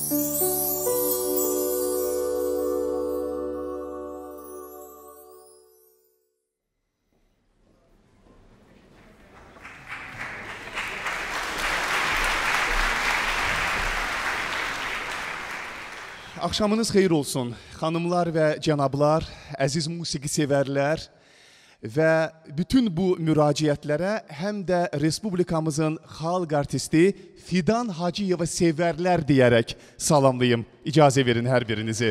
Axşamınız xeyir olsun, xanımlar və cənablar, əziz musiqi sevərlər və bütün bu müraciətlərə həm də Respublikamızın xalq artisti Fidan Hacıyeva sevərlər deyərək salamlayım. İcazə verin hər birinizi.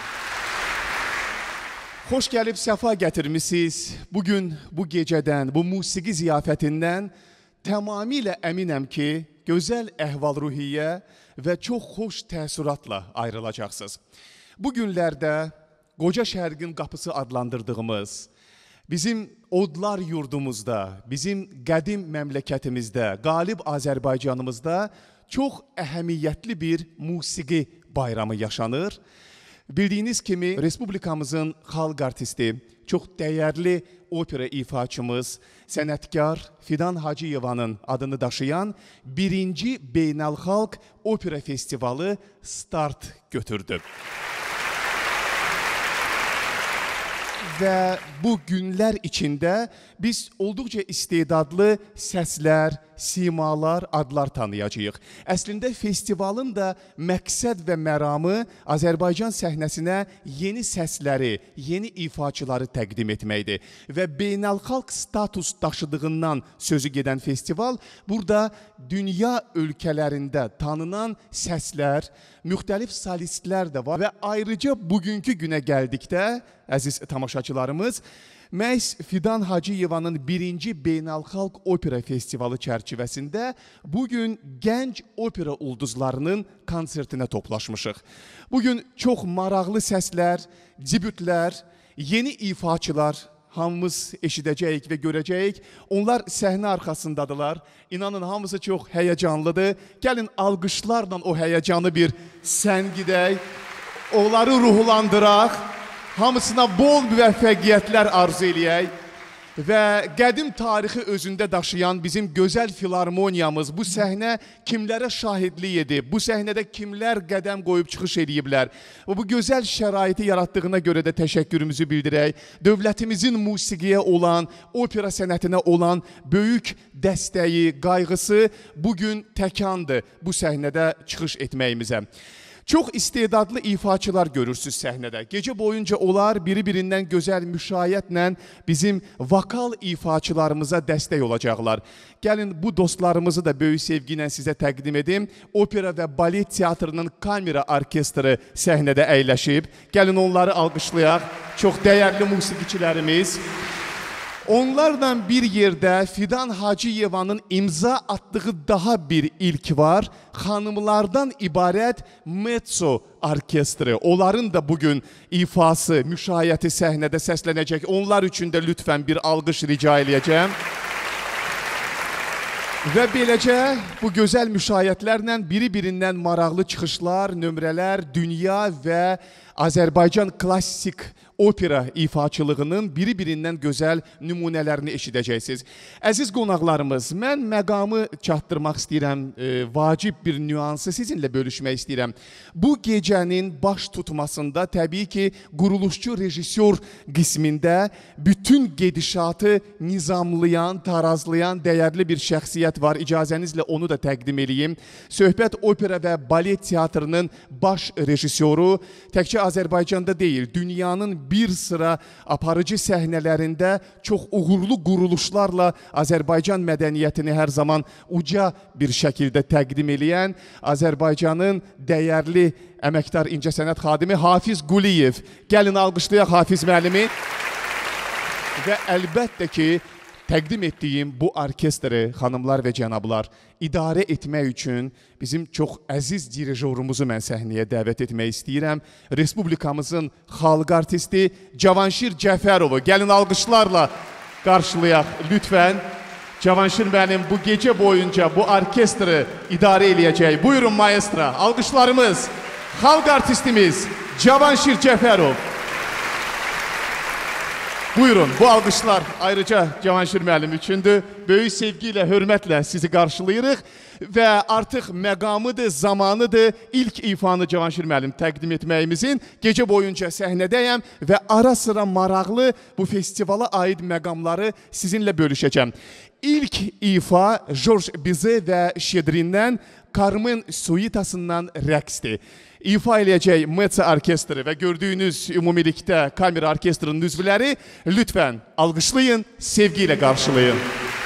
Xoş gəlib, səfa gətirmişsiniz. Bugün bu gecədən, bu musiqi ziyafətindən tamamilə əminəm ki, gözəl əhval-ruhiyyə və çox xoş təəssüratla ayrılacaqsınız. Bu günlərdə Qoca Şərqin qapısı adlandırdığımız, bizim odlar yurdumuzda, bizim qədim məmləkətimizdə, qalib Azərbaycanımızda çox əhəmiyyətli bir musiqi bayramı yaşanır. Bildiyiniz kimi, Respublikamızın xalq artisti, çox dəyərli opera ifaçımız, sənətkar Fidan Hacıyevanın adını daşıyan 1-ci Beynəlxalq Opera Festivalı start götürdü. Və bu günlər içində biz olduqca istedadlı səslər, simalar, adlar tanıyacağıq. Əslində festivalın da məqsəd və məramı Azərbaycan səhnəsinə yeni səsləri, yeni ifaçıları təqdim etməkdir. Və beynəlxalq status daşıdığından sözü gedən festival burada dünya ölkələrində tanınan səslər, müxtəlif solistlər də var və ayrıca bugünkü günə gəldikdə, əziz tamaşaçılarımız, məhz Fidan Hacıyevanın 1-ci Beynəlxalq Opera Festivalı çərçivəsində bugün gənc opera ulduzlarının konsertinə toplaşmışıq. Bugün çox maraqlı səslər, debütlər, yeni ifaçılar hamımız eşidəcəyik və görəcəyik. Onlar səhnə arxasındadılar. İnanın, hamısı çox həyəcanlıdır. Gəlin alqışlarla o həyəcanı bir səngidək, onları ruhlandıraq. Hamısına bol müvəffəqiyyətlər arzu eləyək və qədim tarixi özündə daşıyan bizim gözəl filarmoniyamız bu səhnə kimlərə şahidlik edib, bu səhnədə kimlər qədəm qoyub çıxış ediblər və bu gözəl şəraiti yaratdığına görə də təşəkkürümüzü bildirək. Dövlətimizin musiqiyə olan, opera sənətinə olan böyük dəstəyi, qayğısı bugün təkandır bu səhnədə çıxış etməyimizə. Çox istedadlı ifaçılar görürsünüz səhnədə. Gecə boyunca onlar biri-birindən gözəl müşayiətlə bizim vokal ifaçılarımıza dəstək olacaqlar. Gəlin bu dostlarımızı da böyük sevgi ilə sizə təqdim edim. Opera və balet teatrının kamera orkestri səhnədə əyləşib. Gəlin onları alqışlayaq. Çox dəyərli musiqiçilərimiz. Onlarla bir yerdə Fidan Hacıyevanın imza atdığı daha bir ilk var. Xanımlardan ibarət mezzo orkestri. Onların da bugün ifası, müşayiəti səhnədə səslənəcək. Onlar üçün də lütfən bir alqış rica eləyəcəm. Və beləcə bu gözəl müşayiətlərlə biri-birindən maraqlı çıxışlar, nömrələr, dünya və Azərbaycan klassik opera ifaçılığının biri-birindən gözəl nümunələrini eşidəcəksiniz. Əziz qonaqlarımız, mən məqamı çatdırmaq istəyirəm, vacib bir nüansı sizinlə bölüşmək istəyirəm. Bu gecənin baş tutmasında təbii ki, quruluşçu rejissor qismində bütün gedişatı nizamlayan, tarazlayan dəyərli bir şəxsiyyət var. İcazənizlə onu da təqdim edeyim. Söhbət opera və balet teatrının baş rejissoru təkcə Azərbaycanda deyil, dünyanın bir sıra aparıcı səhnələrində çox uğurlu quruluşlarla Azərbaycan mədəniyyətini hər zaman uca bir şəkildə təqdim eləyən Azərbaycanın dəyərli əməkdar incəsənət xadimi Hafiz Quliyev. Gəlin alqışlayaq Hafiz müəllimi. Və əlbəttə ki, təqdim etdiyim bu orkestri, xanımlar və cənablar, idarə etmək üçün bizim çox əziz dirijorumuzu mən səhnəyə dəvət etmək istəyirəm. Respublikamızın xalq artisti Cavanşir Cəfərovu. Gəlin alqışlarla qarşılayaq lütfən. Cavanşir müəllim bu gecə boyunca bu orkestri idarə eləyəcək. Buyurun maestra, alqışlarımız, xalq artistimiz Cavanşir Cəfərov. Buyurun, bu alqışlar ayrıca Cavanşir müəllim üçündür. böyük sevgi ilə, hörmətlə sizi qarşılayırıq və artıq məqamıdır, zamanıdır ilk ifanı Cavanşir müəllim təqdim etməyimizin. Gecə boyunca səhnədəyəm və ara sıra maraqlı bu festivala aid məqamları sizinlə bölüşəcəm. İlk ifa George Bizet və Şedrindən Carmen suitasından rəqsdir. İfa eləyəcək Metsa orkestri və gördüyünüz ümumilikdə kamera orkestrinin üzvləri lütfən alqışlayın, sevgi ilə qarşılayın.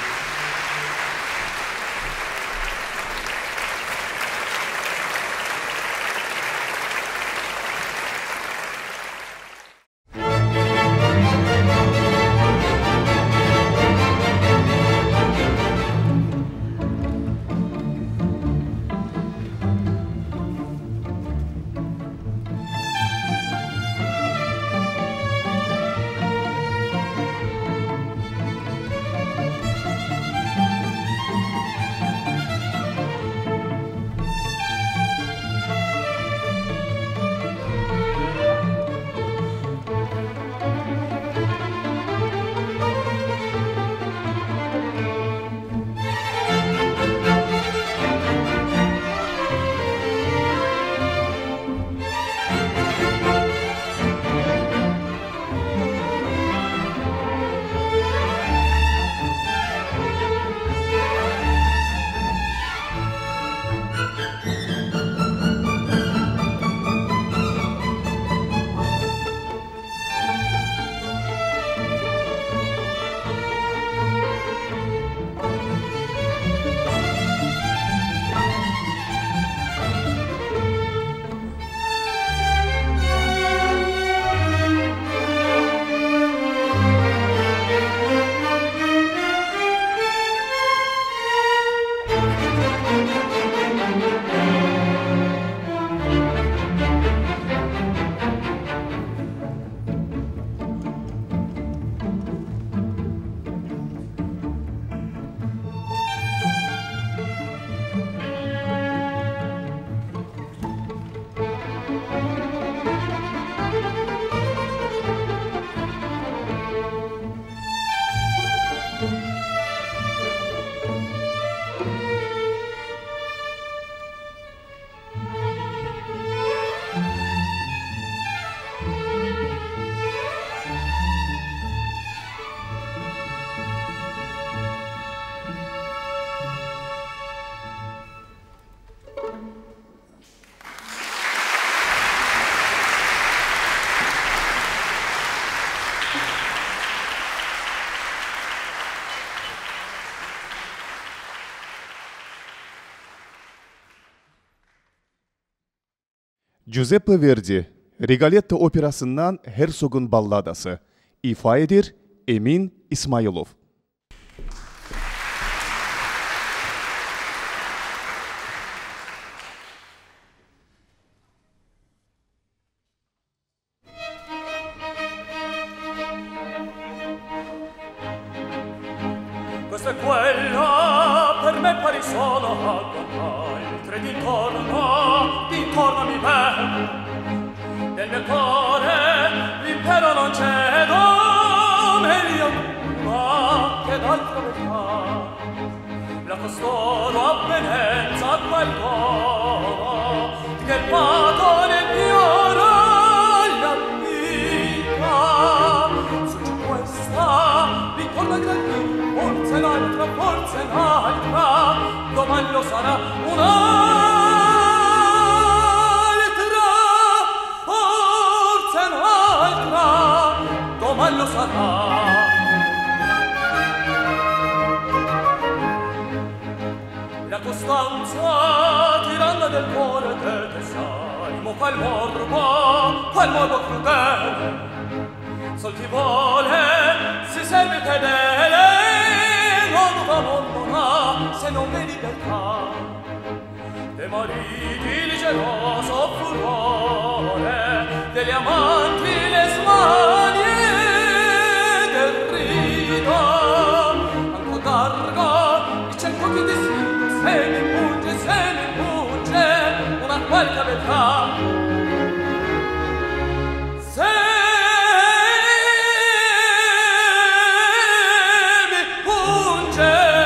Giuseppe Verdi, Rigoletto operasından Herzog'un balladası. İfa edir Emin İsmailov. Questa è quella per me pari sola altre d'intorno mi vedo nel mio cuore l'impero non cedo meglio ma che d'altra metà la costoro avvenenza a qualcosa che il pato nel mio la vita su questa ritorna grande forse l'altra, domani lo sarà un'altra, forse un'altra, domani lo sarà. La costanza tiranna del cuore te sai, mo fa il morbo crudele, sol chi vuole si serve fedele, non abbandona se non vedi libertà. Dei mariti il geloso furore, degli amanti le smanie del rito. Anco d'argo, il cerco che distinto, se mi punge, una qualche verità. Se mi punge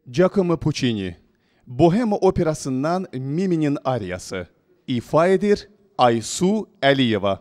Giacomo Puccini, Bohema operasından Mimi'nin ariyası. İfa edir Aysu Əliyeva.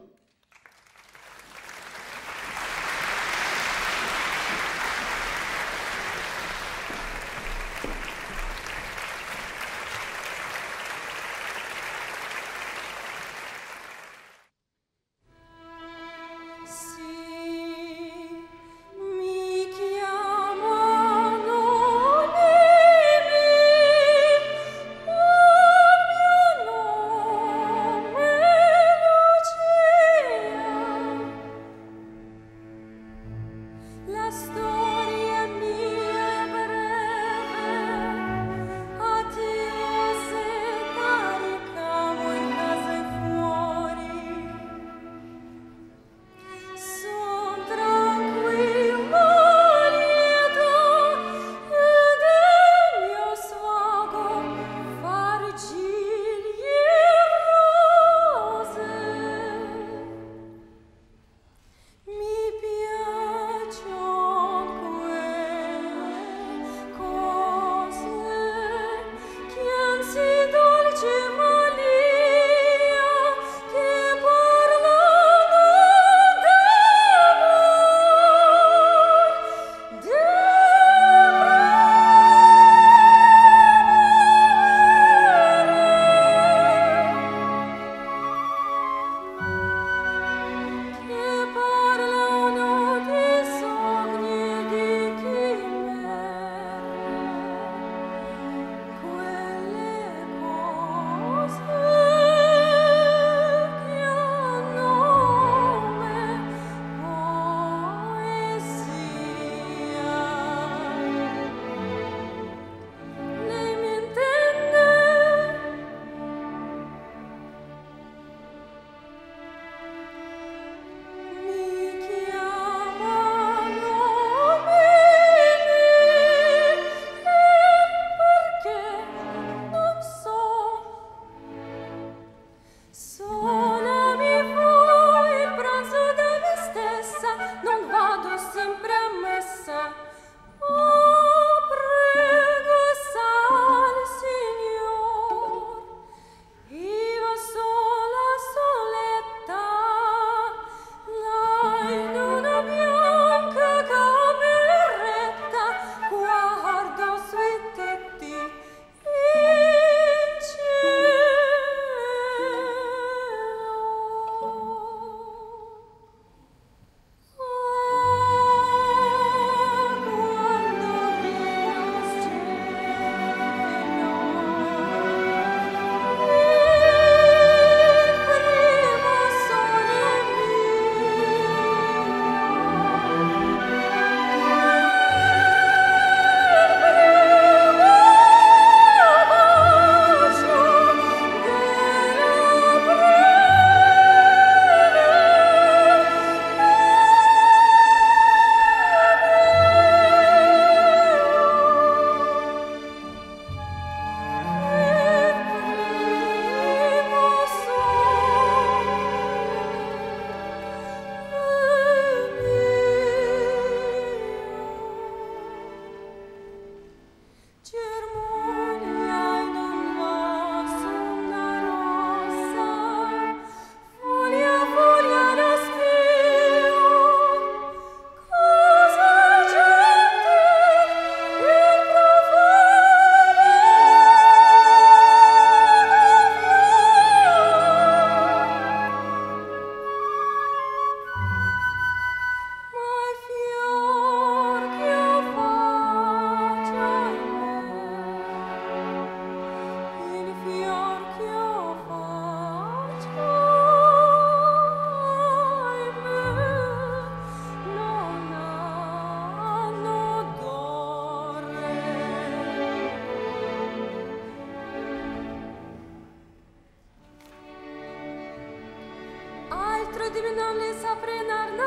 Altro di me non le saprei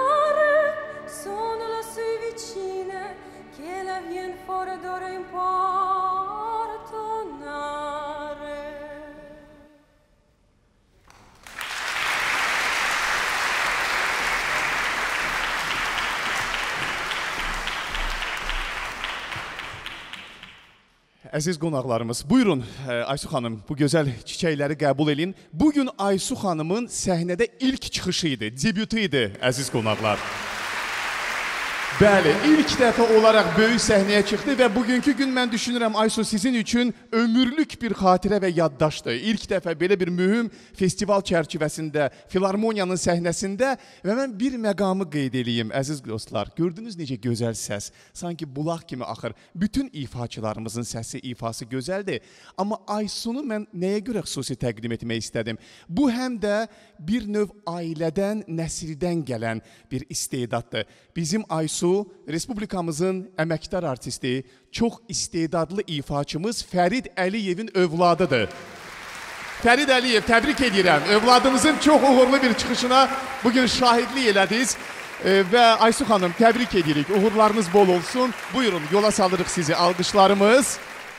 narrare, sono lassù vicine che la vien fuori d'ora in portonare. Əziz qonaqlarımız, buyurun Aysu xanım, bu gözəl çiçəkləri qəbul edin. Bugün Aysu xanımın səhnədə ilk çıxışı idi, debütü idi, əziz qonaqlar. Bəli, ilk dəfə olaraq böyük səhnəyə çıxdı və bugünkü gün mən düşünürəm Aysu sizin üçün ömürlük bir xatirə və yaddaşdır. İlk dəfə belə bir mühüm festival çərçivəsində, filarmoniyanın səhnəsində və mən bir məqamı qeyd edeyim, əziz dostlar. Gördünüz necə gözəl səs, sanki bulaq kimi axır. Bütün ifaçılarımızın səsi, ifası gözəldir. Amma Aysunu mən nəyə görə xüsusi təqdim etmək istədim? Bu həm də bir növ ailədən, nəsildən gələn bir istedaddır. Bizim Aysu Respublikamızın əməkdar artisti, çox istedadlı ifaçımız Fərid Əliyevin övladıdır. Fərid Əliyev, təbrik edirəm. Övladınızın çox uğurlu bir çıxışına bugün şahidlik elədiniz. Və Aysu xanım, təbrik edirik. Uğurlarınız bol olsun. Buyurun, yola salırıq sizi. Alqışlarımız.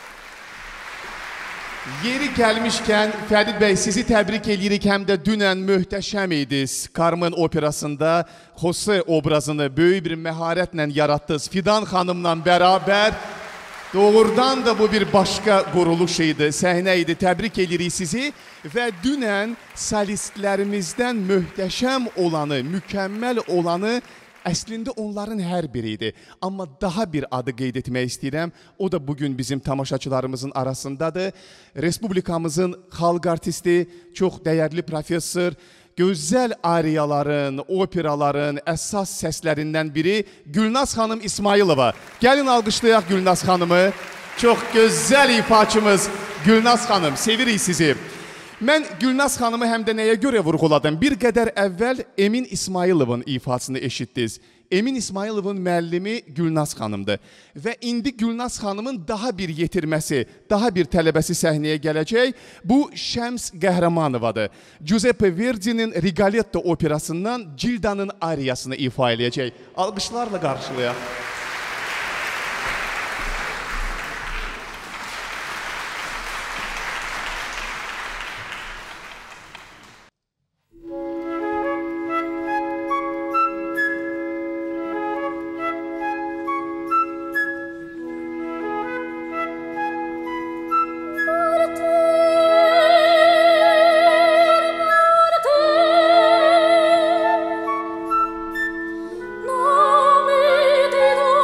Yeri gəlmişkən, Fərid bəy, sizi təbrik edirik, həm də dünən möhtəşəm idiniz. Carmen operasında Jose obrazını böyük bir məharətlə yaratdınız. Fidan xanımla bərabər. Doğrudan da bu bir başqa quruluş idi, səhnə idi. Təbrik edirik sizi. Və dünən solistlərimizdən möhtəşəm olanı, mükəmməl olanı əslində onların hər biri idi. Amma daha bir adı qeyd etmək istəyirəm. O da bugün bizim tamaşaçılarımızın arasındadır. Respublikamızın xalq artisti, çox dəyərli professor, gözəl ariyaların, operaların əsas səslərindən biri Gülnaz xanım İsmailova. Gəlin alqışlayaq Gülnaz xanımı. Çox gözəl ifaçımız Gülnaz xanım. Sevirik sizi. Mən Gülnaz xanımı həm də nəyə görə vurğuladım? Bir qədər əvvəl Emin İsmailovun ifasını eşitdiniz. Emin İsmailovun müəllimi Gülnaz xanımdır. Və indi Gülnaz xanımın daha bir yetirməsi, daha bir tələbəsi səhnəyə gələcək. Bu Şəms Qəhrəmanovadır. Giuseppe Verdi'nin Rigoletto operasından Cilda'nın ariyasını ifa eləyəcək. Alqışlarla qarşılayaq. Non mi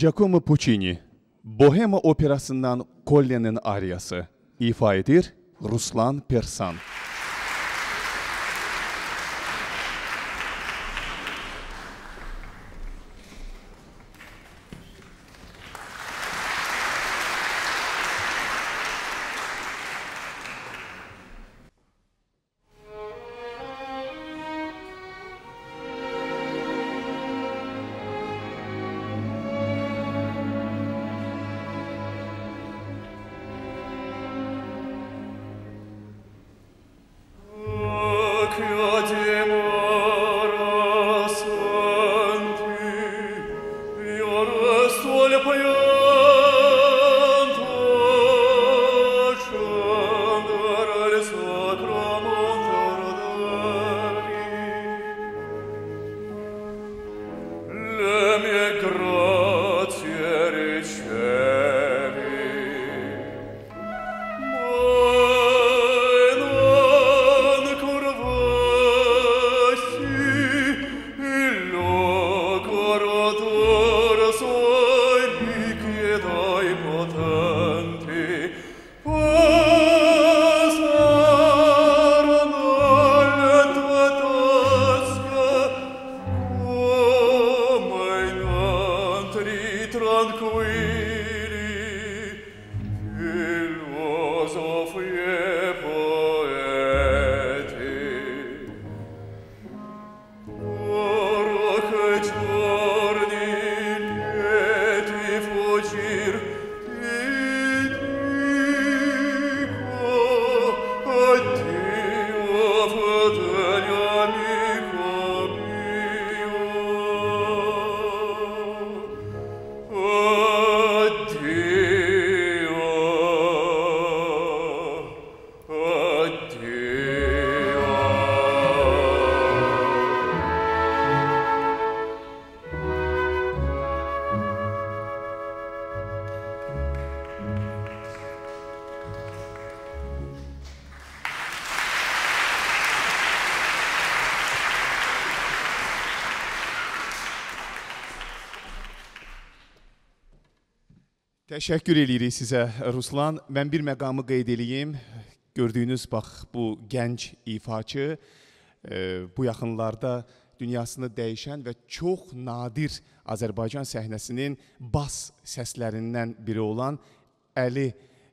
Giacomo Puccini, Bohema operasından Kolle'nin ariyası ifa edir Ruslan Persan. Təşəkkür edirik sizə, Ruslan. Mən bir məqamı qeyd edeyim. Gördüyünüz, bax, bu gənc ifaçı bu yaxınlarda dünyasını dəyişən və çox nadir Azərbaycan səhnəsinin bas səslərindən biri olan Əli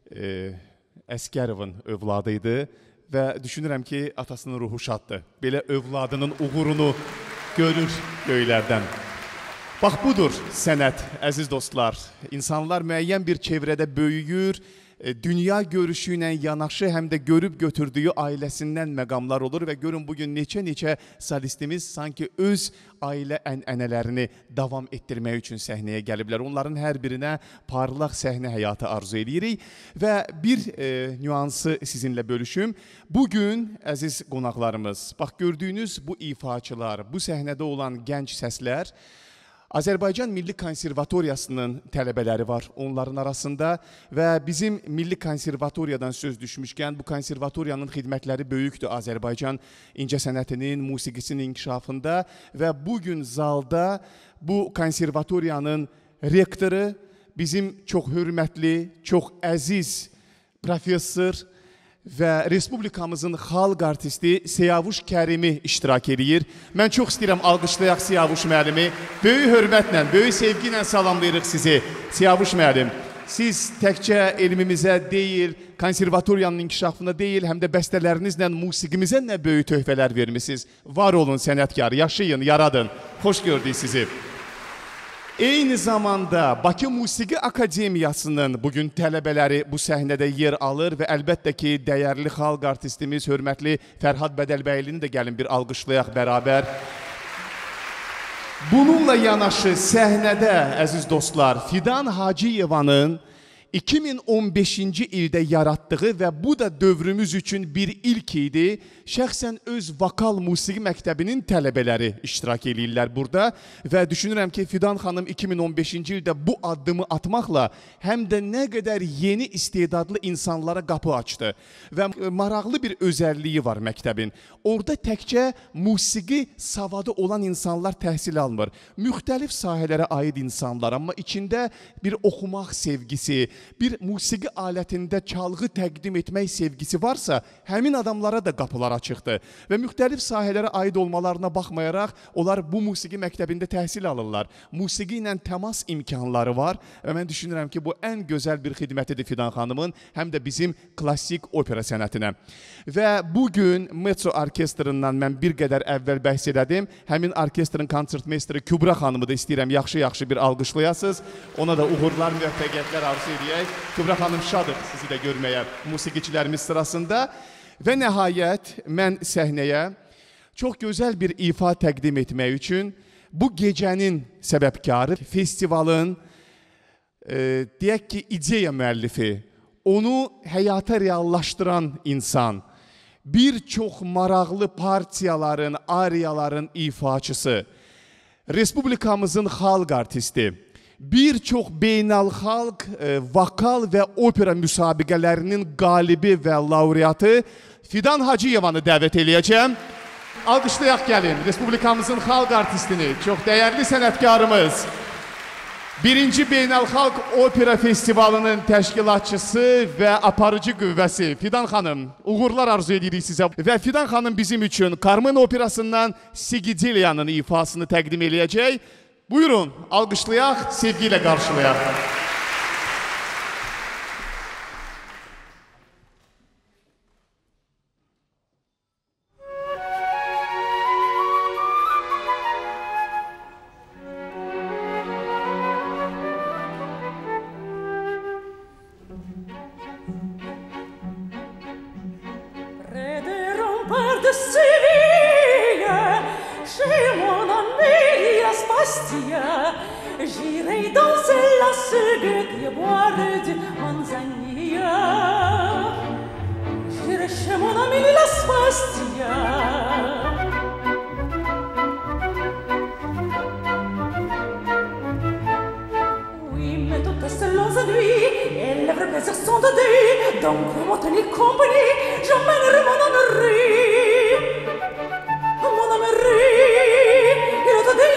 Əskərovun övladı idi və düşünürəm ki, atasının ruhu şaddır. Belə övladının uğurunu görür göylərdən. Bax, budur sənət, əziz dostlar. İnsanlar müəyyən bir çevrədə böyüyür, dünya görüşü ilə yanaşı həm də görüb götürdüyü ailəsindən məqamlar olur və görün bugün neçə solistimiz sanki öz ailə ənənələrini davam etdirmək üçün səhnəyə gəliblər. Onların hər birinə parlaq səhnə həyatı arzu edirik və bir nüansı sizinlə bölüşüm. Bugün, əziz qonaqlarımız, bax, gördüyünüz bu ifaçılar, bu səhnədə olan gənc səslər, Azərbaycan Milli Konservatoriyasının tələbələri var onların arasında və bizim Milli Konservatoriyadan söz düşmüşkən bu konservatoriyanın xidmətləri böyükdür Azərbaycan incəsənətinin, musiqisinin inkişafında və bugün zalda bu konservatoriyanın rektoru bizim çox hörmətli, çox əziz professor və Respublikamızın xalq artisti Siyavuş Kərimi iştirak edir. Mən çox istəyirəm alqışlayaq Siyavuş müəllimi. Böyük hörmətlə, böyük sevgi ilə salamlayırıq sizi. Siyavuş müəllim, siz təkcə elmimizə deyil, konservatoriyanın inkişafına deyil, həm də bəstələrinizlə musiqimizə nə böyük töhfələr vermişsiniz. Var olun sənətkar, yaşayın, yaradın. Xoş gördük sizi. Eyni zamanda Bakı Musiqi Akademiyasının bugün tələbələri bu səhnədə yer alır və əlbəttə ki, dəyərli xalq artistimiz, hörmətli Fərhad Bədəlbəylini də gəlin bir alqışlayaq bərabər. Bununla yanaşı səhnədə, əziz dostlar, Fidan Hacıyevanın 2015-ci ildə yaratdığı və bu da dövrümüz üçün bir ilk idi. Şəxsən öz vokal musiqi məktəbinin tələbələri iştirak edirlər burada və düşünürəm ki, Fidan xanım 2015-ci ildə bu addımı atmaqla həm də nə qədər yeni istedadlı insanlara qapı açdı və maraqlı bir özəlliyi var məktəbin. Orada təkcə musiqi savadı olan insanlar təhsil almır. Müxtəlif sahələrə aid insanlar, amma içində bir oxumaq sevgisi, bir musiqi alətində çalğı təqdim etmək sevgisi varsa, həmin adamlara da qapılar açıqdır. Və müxtəlif sahələrə aid olmalarına baxmayaraq, onlar bu musiqi məktəbində təhsil alırlar. Musiqi ilə təmas imkanları var və mən düşünürəm ki, bu ən gözəl bir xidmətidir Fidan xanımın, həm də bizim klassik opera sənətinə. Və bugün Metro Orkestrından mən bir qədər əvvəl bəhs elədim. Həmin orkestrin konsertmeisteri Kübra xanımı da istəyirəm yaxşı-yaxşı bir alqışlayasınız. Ona da uğurlar, müvəffəqiyyətlər arzu edək. Kübra xanım şadıq sizi də görməyə musiqiçilərimiz sırasında. Və nəhayət mən səhnəyə çox gözəl bir ifa təqdim etmək üçün bu gecənin səbəbkarı, festivalın deyək ki, ideya müəllifi, onu həyata reallaşdıran insan, bir çox maraqlı partiyaların, ariyaların ifaçısı, Respublikamızın xalq artisti, bir çox beynəlxalq vokal və opera müsabiqələrinin qalibi və laureatı Fidan Hacıyevanı dəvət eləyəcəm. Alqışlayaq gəlin, Respublikamızın xalq artistini, çox dəyərli sənətkarımız, birinci beynəlxalq opera festivalının təşkilatçısı və aparıcı qüvvəsi Fidan xanım, uğurlar arzu edirik sizə. Və Fidan xanım bizim üçün Carmen operasından Sigidiliyanın ifasını təqdim eləyəcək. Buyurun, alqışlayaq, sevgi ilə qarşılayaq. J'irai danser la seguette et boire du manzanilla. J'irai chez mon ami la Spastia. Oui, mais toutes ces longues nuits et les vrais plaisirs sont de deux. Donc pour me tenir compagnie, j'emmènerai mon Henri. Mon Henri, il est de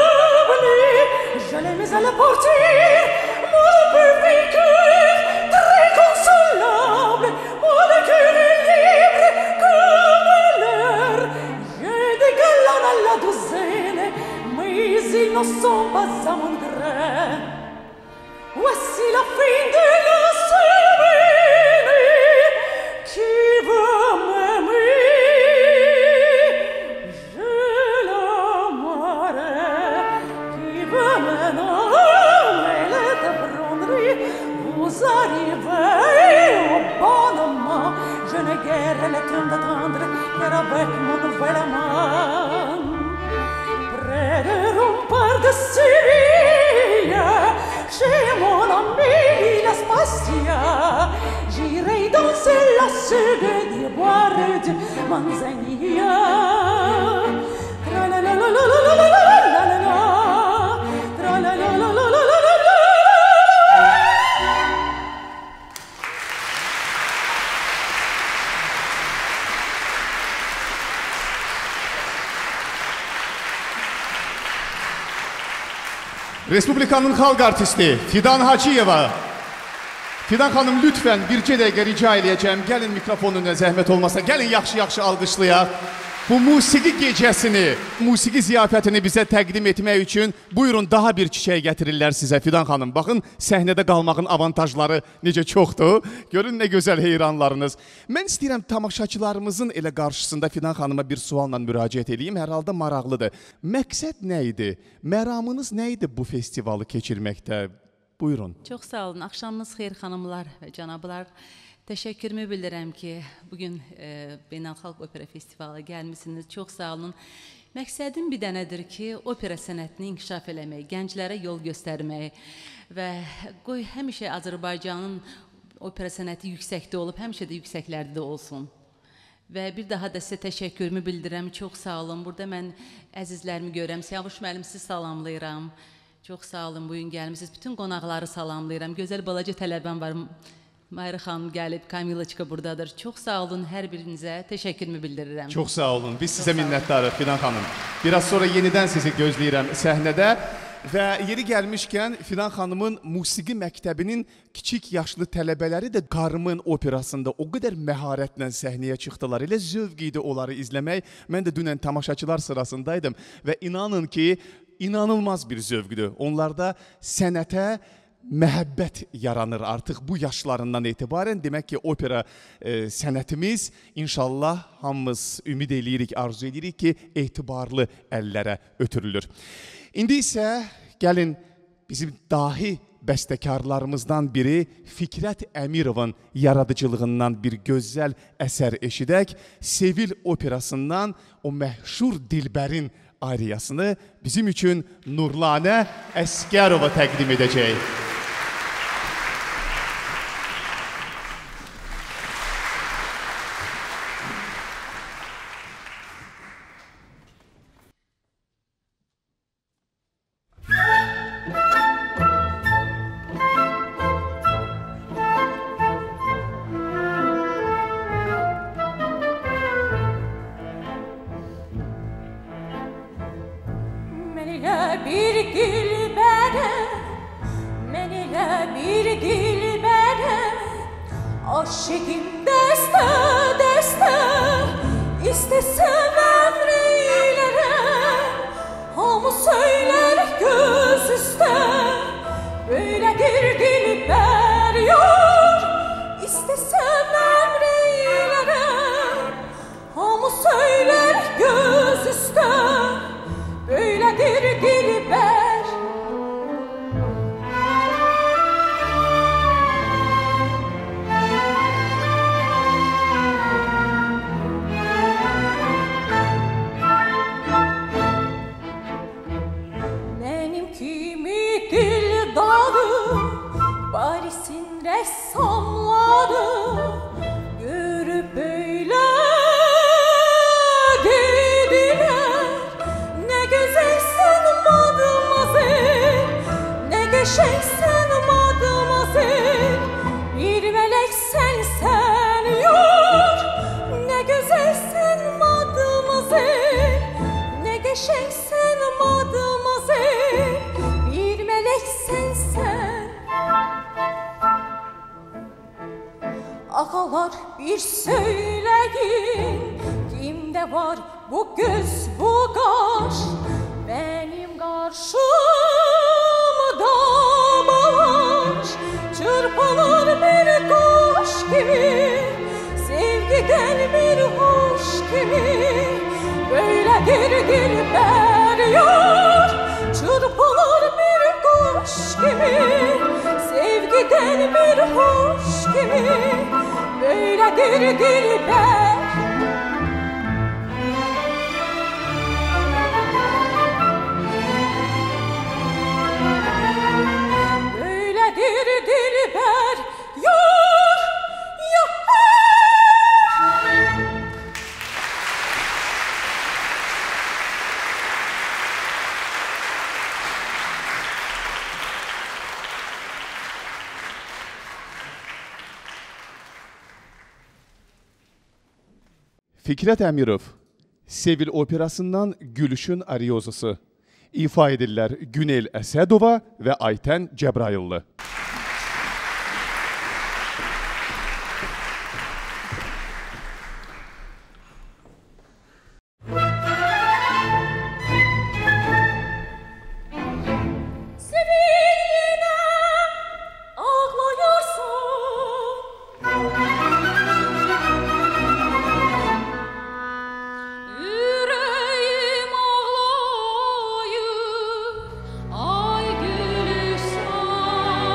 je l'ai mis à la portée, mon pauvre cœur, très consolable, mon cœur est libre comme l'air. J'ai des galants à la douzaine, mais ils ne sont pas à mon gré. Voici la fin de la semaine, qui veut m'aimer? Vous arrivez au bon moment, je n'ai guère le temps d'attendre, car avec mon nouvel amant, près de Rempart de Séville, chez mon ami la Spastia, j'irai danser la seguette et boire du manzanilla. Respublikanın xalq artisti Fidan Hacıyeva. Fidan xanım, lütfən bircə dəqiqə rica eləyəcəm. Gəlin mikrofon önünə zəhmət olmasa, gəlin yaxşı-yaxşı alqışlayaq. Bu musiqi gecəsini, musiqi ziyafətini bizə təqdim etmək üçün buyurun daha bir çiçək gətirirlər sizə Fidan xanım. Baxın, səhnədə qalmağın avantajları necə çoxdur. Görün nə gözəl heyranlarınız. Mən istəyirəm tamaşaçılarımızın elə qarşısında Fidan xanıma bir sualla müraciət edeyim. Hər halda maraqlıdır. Məqsəd nə idi? Məramınız nə idi bu festivalı keçirməkdə? Buyurun. Çox sağ olun. Axşamınız xeyir xanımlar və cənablar. Təşəkkürümü bildirəm ki, bugün Beynəlxalq Opera Festivalı gəlmişsiniz. Çox sağ olun. Məqsədim bir dənədir ki, opera sənətini inkişaf eləmək, gənclərə yol göstərmək və qoy həmişə Azərbaycanın opera sənəti yüksəkdə olub, həmişə də yüksəklərdə olsun. Və bir daha da sizə təşəkkürümü bildirəm. Çox sağ olun. Burada mən əzizlərimi görürəm. Siyavuş müəllim, sizi salamlayıram. Çox sağ olun, bugün gəlmişsiniz. Bütün qonaqları salamlayıram. Gözəl balaca tələbəm var. Mayra xanım gəlib, Kamiloçka buradadır. Çox sağ olun, hər birinizə təşəkkürümü bildirirəm. Çox sağ olun. Biz sizə minnətdarıq Fidan xanım. Biraz sonra yenidən sizi gözləyirəm səhnədə. Və yeri gəlmişkən Fidan xanımın musiqi məktəbinin kiçik yaşlı tələbələri də Carmen operasında o qədər məharətlə səhnəyə çıxdılar. Elə zövq idi onları izləmək. Mən də dünən tamaşaçılar sırasındaydım və inanın ki, inanılmaz bir zövqdür. Onlarda sənətə məhəbbət yaranır artıq bu yaşlarından etibarən. Demək ki, opera sənətimiz inşallah hamımız ümid eləyirik, arzu edirik ki, etibarlı əllərə ötürülür. İndi isə gəlin bizim dahi bəstəkarlarımızdan biri Fikrət Əmirovun yaradıcılığından bir gözəl əsər eşidək. Sevil operasından o məşhur Dilbərin ariyasını bizim üçün Nurlanə Əsgərova təqdim edəcək. Ağalar bir söyleyin, kimde var bu göz bu kaş? Benim karşımda bağlaş, çırpılır bir kuş gibi, sevgiden bir hoş gibi. Böyledir dilber yar, çırpılır bir kuş gibi, sevgiden bir hoş gibi. Böyledir dilber. Böyledir dilber. Yar, yar. Fikrət Əmirov, Sevil operasından Gülüşün Ariyozası. İfa edirlər Günel Əsədova və Aytən Cəbrayıllı. Ay gülüşen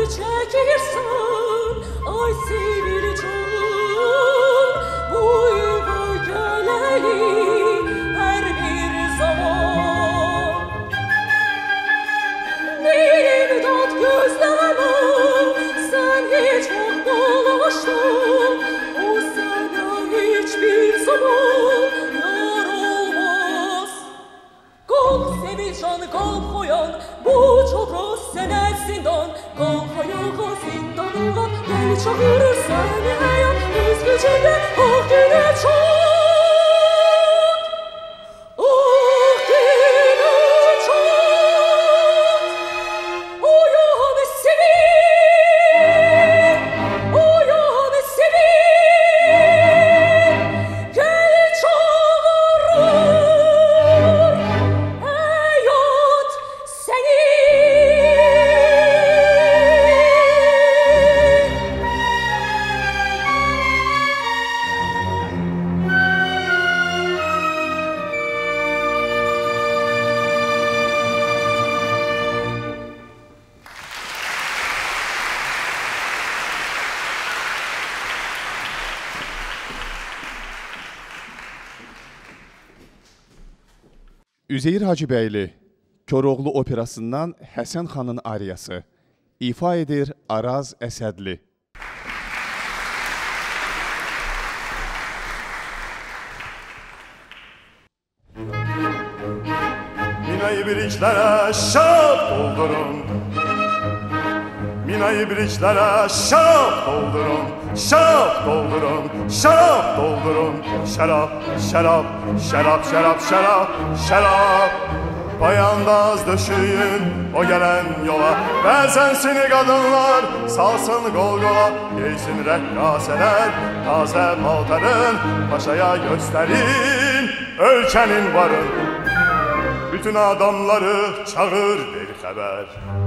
çekirsin, ay sivil can, bu yuva geleli her bir zaman. Bir imdat gözlemem, sen hiç dolaştın, o sana hiçbir zaman yar olmaz. Kalk Sevilcan, kalk koyan, bu çok az senet zindan. Kalk ayağa zindanına, gel çağırır seni hayat, göz gücünde ah güne çat. Ah güne çat. Uyan Sevil, uyan Sevil, gel çağırır hayat seni. Üzeyir Hacıbəyli Koroğlu operasından Həsən xanın ariyası ifa edir Araz Əsədli. Minayı biriklere şarap doldurun, minayı biriklere şarap doldurun, şarap doldurun, şarap doldurun. Şarap, şarap, şarap, şarap, şarap, şarap. Bayandaz döşüyün o gelen yola, benzensini kadınlar salsın gol gola. Giysin rekkaseler taze paltarın, paşaya gösterin ölçenin varın. Bütün adamları çağır bir haber,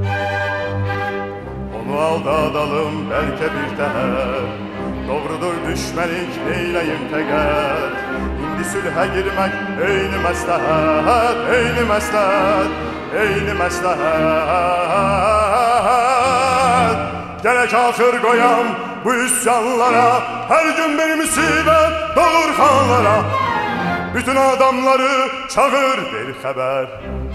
onu aldadalım belki bir teher. Doğrudur düşmenik neyleyim teger, indi sülhe girmek eyni məsləhət, eyni məsləhət, eyni məsləhət. Gerek ahır koyam bu isyanlara, her gün bir musibet doğur xanlara. Bütün adamları çağır bir haber,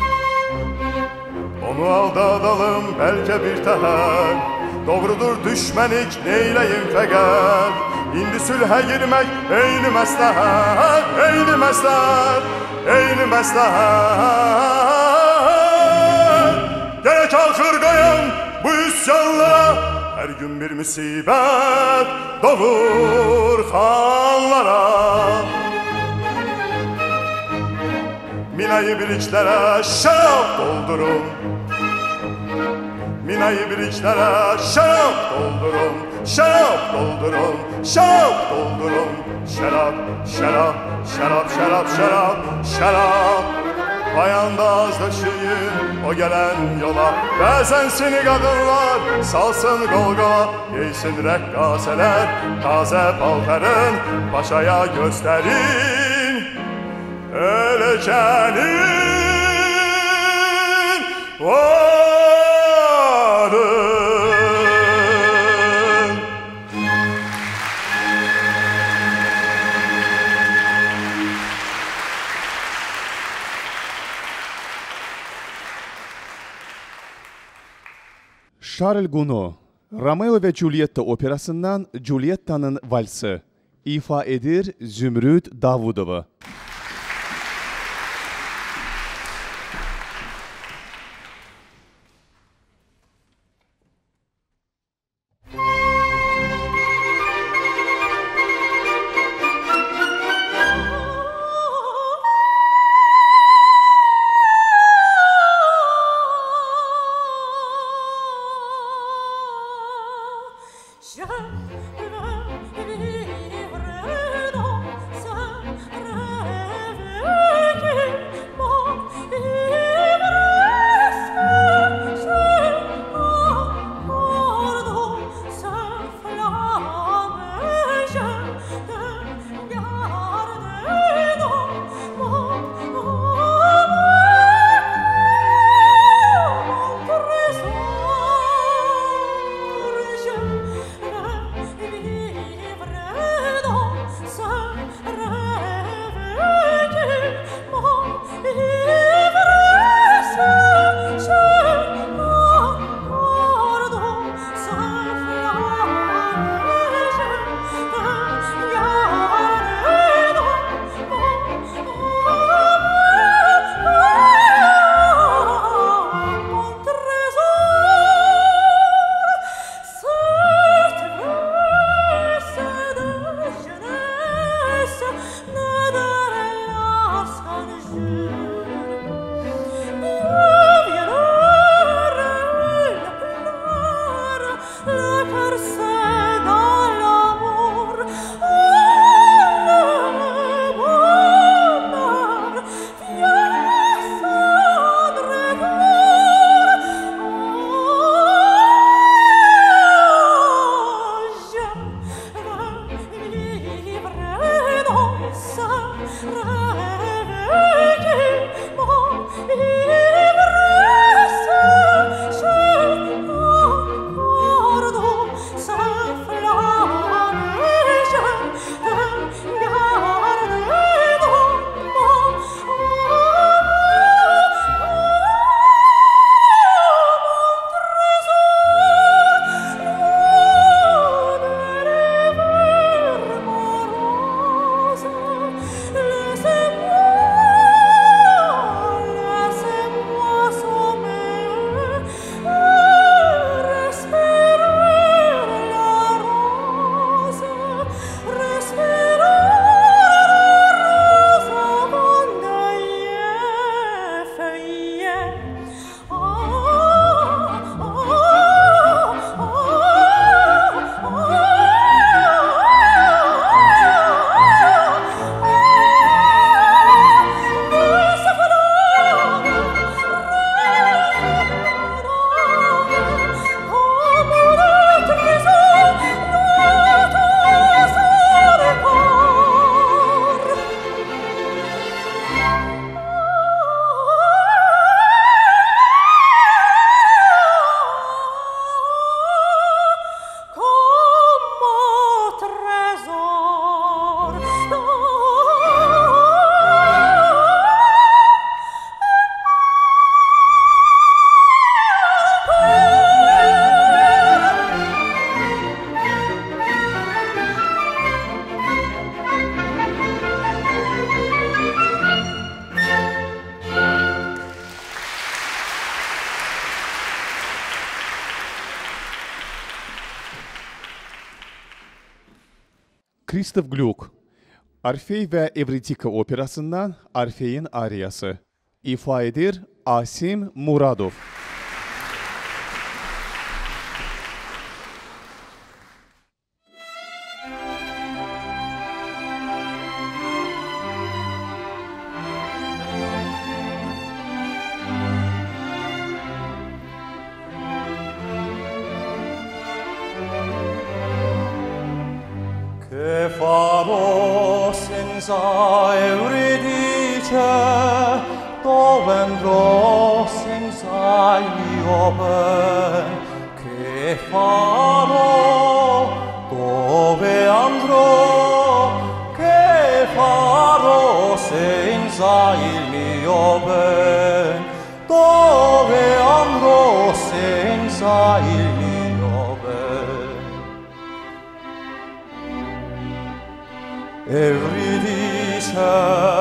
onu aldadalım belki bir teher. Doğrudur düşmenik neyleyim feqət, indi sülhe girmek eyni məsləhət, eyni məsləhət, eyni məsləhət. Gerek ahır koyam bu isyanlara, her gün bir musibet doğur xanlara. Minayı biriklere şarap doldurun, minayı biriklere şarap doldurun, şarap doldurun, şarap doldurun. Şarap, şarap, şarap, şarap, şarap, şarap. Bayandaz döşüyün o gelen yola, bezensini kadınlar salsın gol gola. Giysin rekkaseler taze paltarın, paşaya gösterin ölçenin varın. Charles Gounod Romeo ve Julietta operasından Julietta'nın valsi ifa edir Zümrüd Davudova. Je veux vivre dans ce rêve qui m'enivre. Je accorde ce flamme, je te garde dans mon trésor. Kristof Gluck, Orfey və Evridika operasından Orfeyin ariyası. İfa edir Asim Muradov. Che farò senza Euridice, dove andrò senza il mio ben? Che farò, dove andrò? Che farò senza il mio ben? Dove andrò senza il mio ben? Euridice,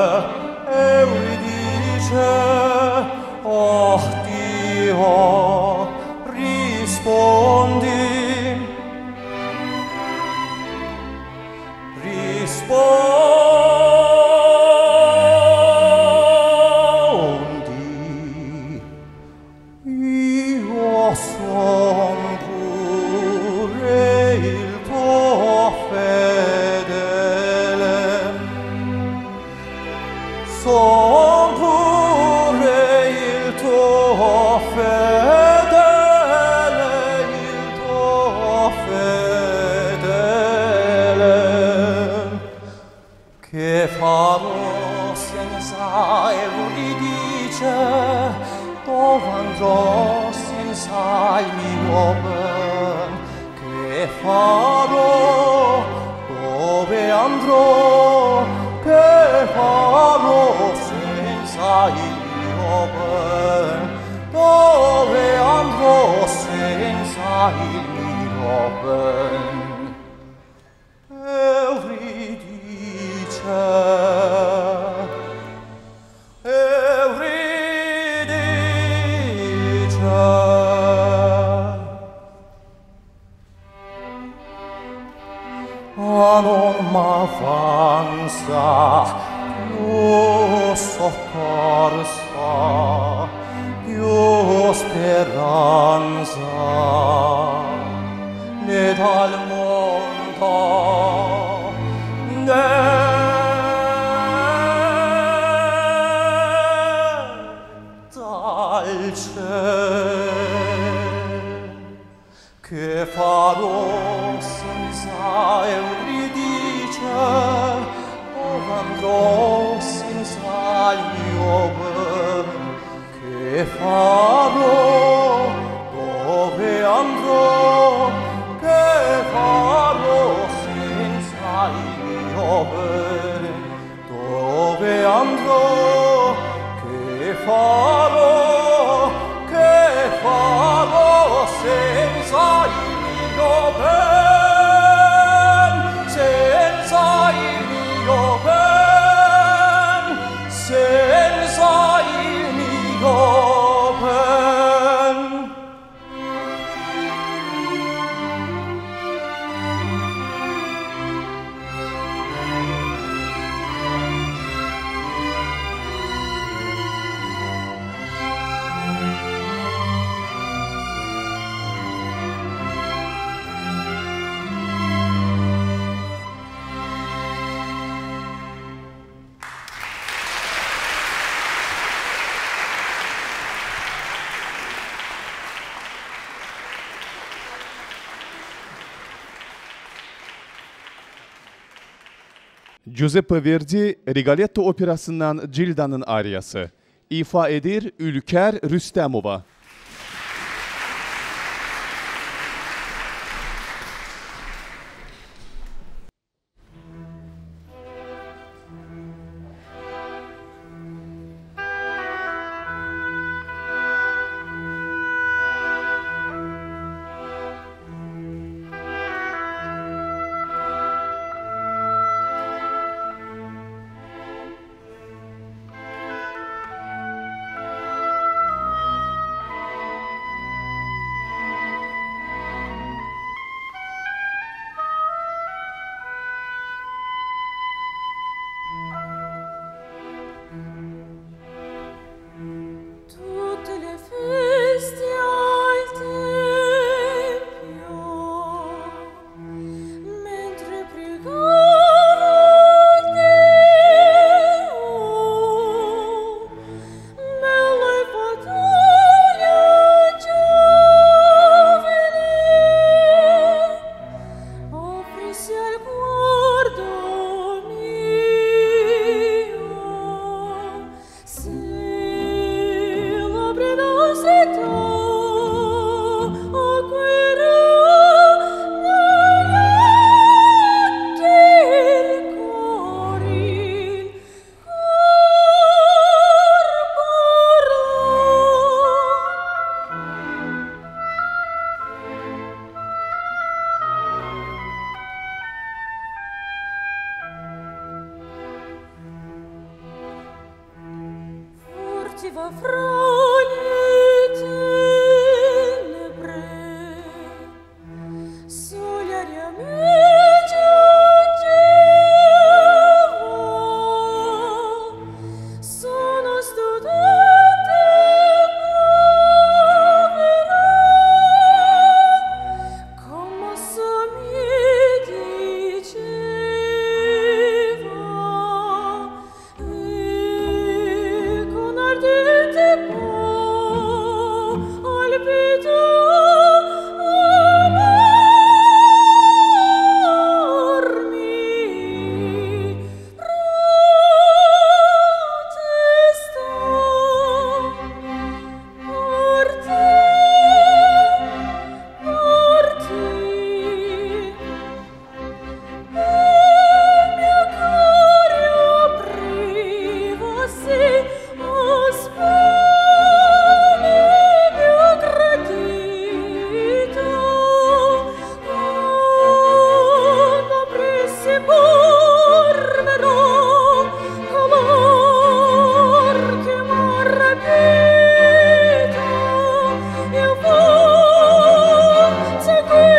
Euridice, oh Dio, rispondi, rispondi, io son pure il tuo fedele, son pure il tuo fedele, il tuo fedele. Che farò senza Euridice, dove andrò senza il mio ben? Che farò, dove andrò? Che farò senza il mio ben? Dove andrò senza il mio ben? Euridice, Euridice. Ma non m'avanza più soccorsa, più speranza, né dal mondo, né dal cielo. Che farò senza Euridice, dove andrò senza il mio ben? Che farò, dove andrò? Che farò senza il mio ben? Dove andrò? Che farò? Che farò senza il mio ben? Senza il mio ben? Senza il mio ben? Giuseppe Verdi, Rigoletto operasından Cilda'nın ariyası. İfa edir Ülker Rüstemova. va fra le tenebre, soglia mi giungeva, sono studente povera, come se mi diceva, e con ardente palpito amarmi protesta porti mio cuore aprivasi aspetta mio gratito non aprissi porverò color che m'ha rapito io forse qui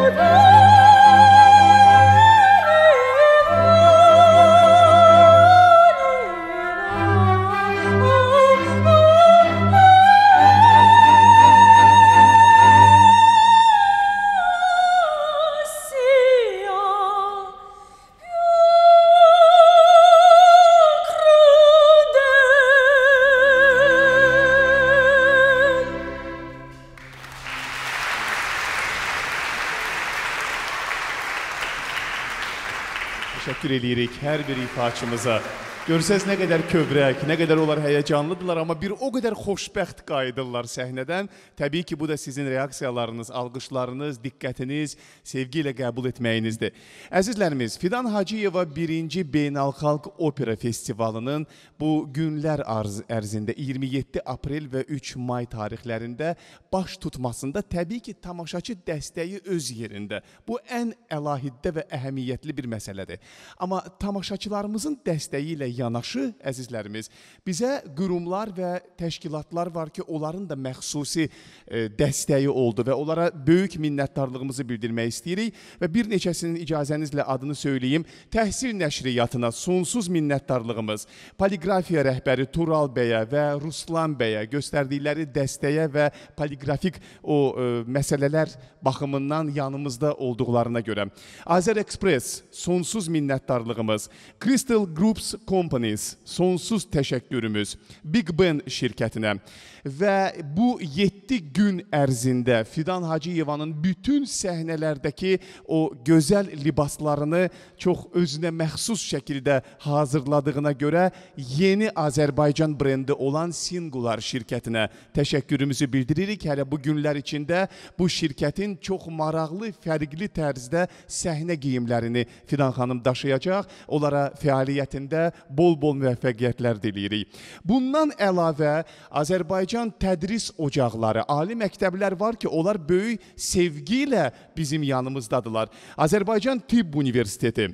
Təşəkkür edirik hər bir ifaçımıza. Görsəz nə qədər kövrək, nə qədər onlar həyəcanlıdırlar, amma bir o qədər xoşbəxt qayıdırlar səhnədən. Təbii ki, bu da sizin reaksiyalarınız, alqışlarınız, diqqətiniz, sevgi ilə qəbul etməyinizdir. Əzizlərimiz, Fidan Hacıyeva 1-ci Beynəlxalq Opera Festivalının bu günlər ərzində 27 aprel və 3 may tarixlərində baş tutmasında təbii ki, tamaşaçı dəstəyi öz yerində. Bu ən əlahiddə və əhəmiyyətli bir məsələdir. Amma tamaşaçılarımızın dəstəyi ilə yanaşı, əzizlərimiz, bizə qurumlar və təşkilatlar var ki, onların da məxsusi dəstəyi oldu və onlara böyük minnətdarlığımızı bildirmək istəyirik və bir neçəsinin icazənizlə adını söyləyim. Təhsil nəşriyyatına sonsuz minnətdarlığımız, poliqrafiya rəhbəri Tural bəyə və Ruslan bəyə göstərdikləri dəstəyə və poliqrafik o məsələlər baxımından yanımızda olduqlarına görə. Azər Express, sonsuz minnətdarlığımız, Crystal Groups Companies, sonsuz təşəkkürümüz, Big Ben şirkətinə və bu 7 gün ərzində Fidan Hacıyevanın bütün səhnələrdəki o gözəl libaslarını çox özünə məxsus şəkildə hazırladığına görə yeni Azərbaycan brendi olan Singular şirkətinə təşəkkürümüzü bildiririk. Hələ bu günlər içində bu şirkətin çox maraqlı, fərqli tərzdə səhnə geyimlərini Fidan xanım daşıyacaq. Onlara fəaliyyətində bol-bol müvəffəqiyyətlər diləyirik. Bundan əlavə Azərbaycan tədris ocaqları, ali məktəblər var ki, onlar böyük sevgi ilə bizim yanımızdadılar. Azərbaycan Tibb Universiteti,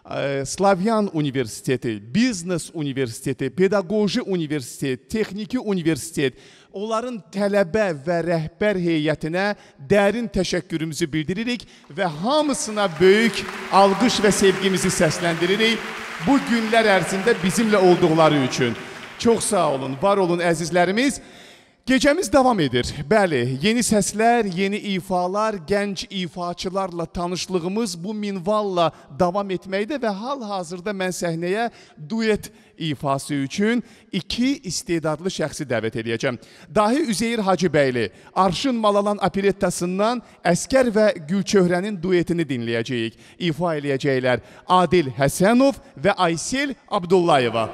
Slavyan Universiteti, Biznes Universiteti, Pedaqoji Universitet, Texniki Universitet, onların tələbə və rəhbər heyətinə dərin təşəkkürümüzü bildiririk və hamısına böyük alqış və sevgimizi səsləndiririk bu günlər ərzində bizimlə olduqları üçün. Çox sağ olun, var olun əzizlərimiz. Gecəmiz davam edir. Bəli, yeni səslər, yeni ifalar, gənc ifaçılarla tanışlığımız bu minvalla davam etməkdə və hal-hazırda mən səhnəyə duet ifası üçün 2 istedadlı şəxsi dəvət edəcəm. Dahi Üzeyir Hacıbəyli, Arşın Malalan operettasından Əskər və Gülçöhrənin duetini dinləyəcəyik. İfa eləyəcəklər Adil Həsənov və Aysel Abdullayeva.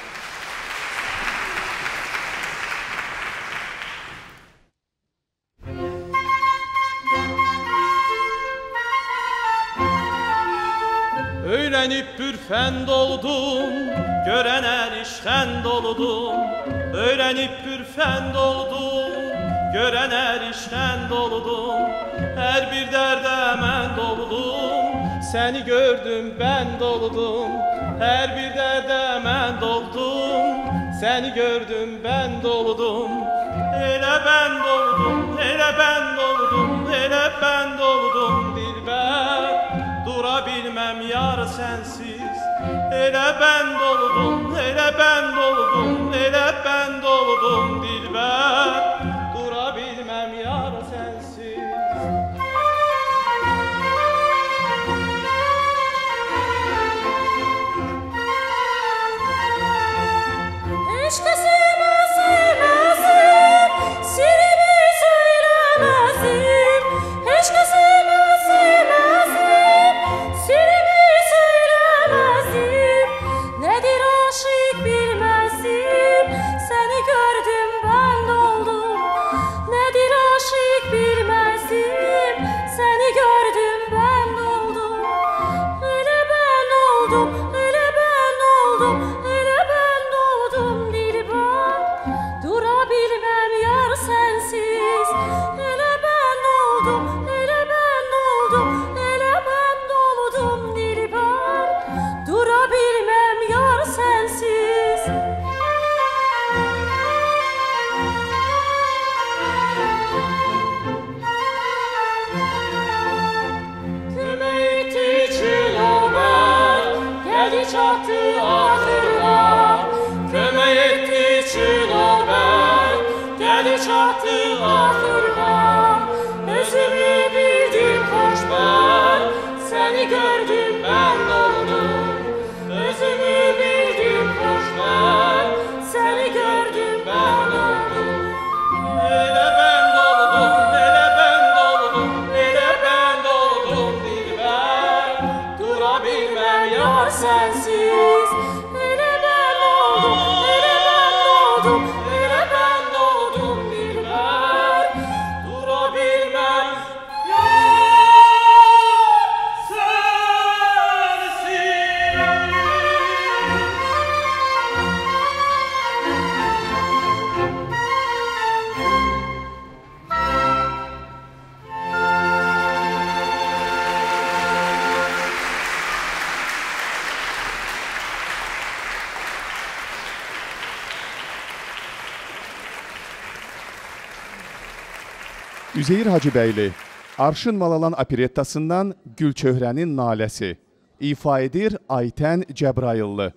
Öğrenip pürfend oldum, gören erişken doludum. Öğrenip pürfend oldum, gören erişken doludum. Her bir derde mən doldum, seni gördüm ben doldum. Her bir derde mən doldum, seni gördüm ben doldum. Elə ben doldum, elə ben doldum, elə ben doldum dilber. Dura bilmem yar sensiz. Elə ben doldum, elə ben doldum, elə ben doldum dilber. Dura bilmem yar sensiz. Eşkı sevmezim, sirimi söylemezim. Eşkı sevmezim, sirimi söylemezim. Nedir aşık bilmezim, seni gördüm ben doldum. Nedir aşık bilmezim, seni gördüm ben doldum. Öyle ben oldum, öyle ben oldum, öyle ben doldum dilber. Durabilmem yar sensiz. Öyle ben oldum, öyle ben oldum, öyle ben doldum dilber. Durabilmem yar sensiz. Kömek için haber geldi çattı ahırına. Kömek etti için haber geldi çattı ahırına. Özümü bildim hoş ben, seni gördüm ben doldum. Özümü bildim hoş ben, seni gördüm ben doldum. Elə ben doldum, elə ben doldum, elə ben doldum dilber. Dura bilmem yar sensiz. Öyle ben oldum, öyle ben oldum, öyle ben oldum dilber. Dura bilmem Üzeyir Hacıbəyli, Arşın Malalan operettasından Gülçöhrənin naləsi. İfa edir Aytən Cəbrayıllı.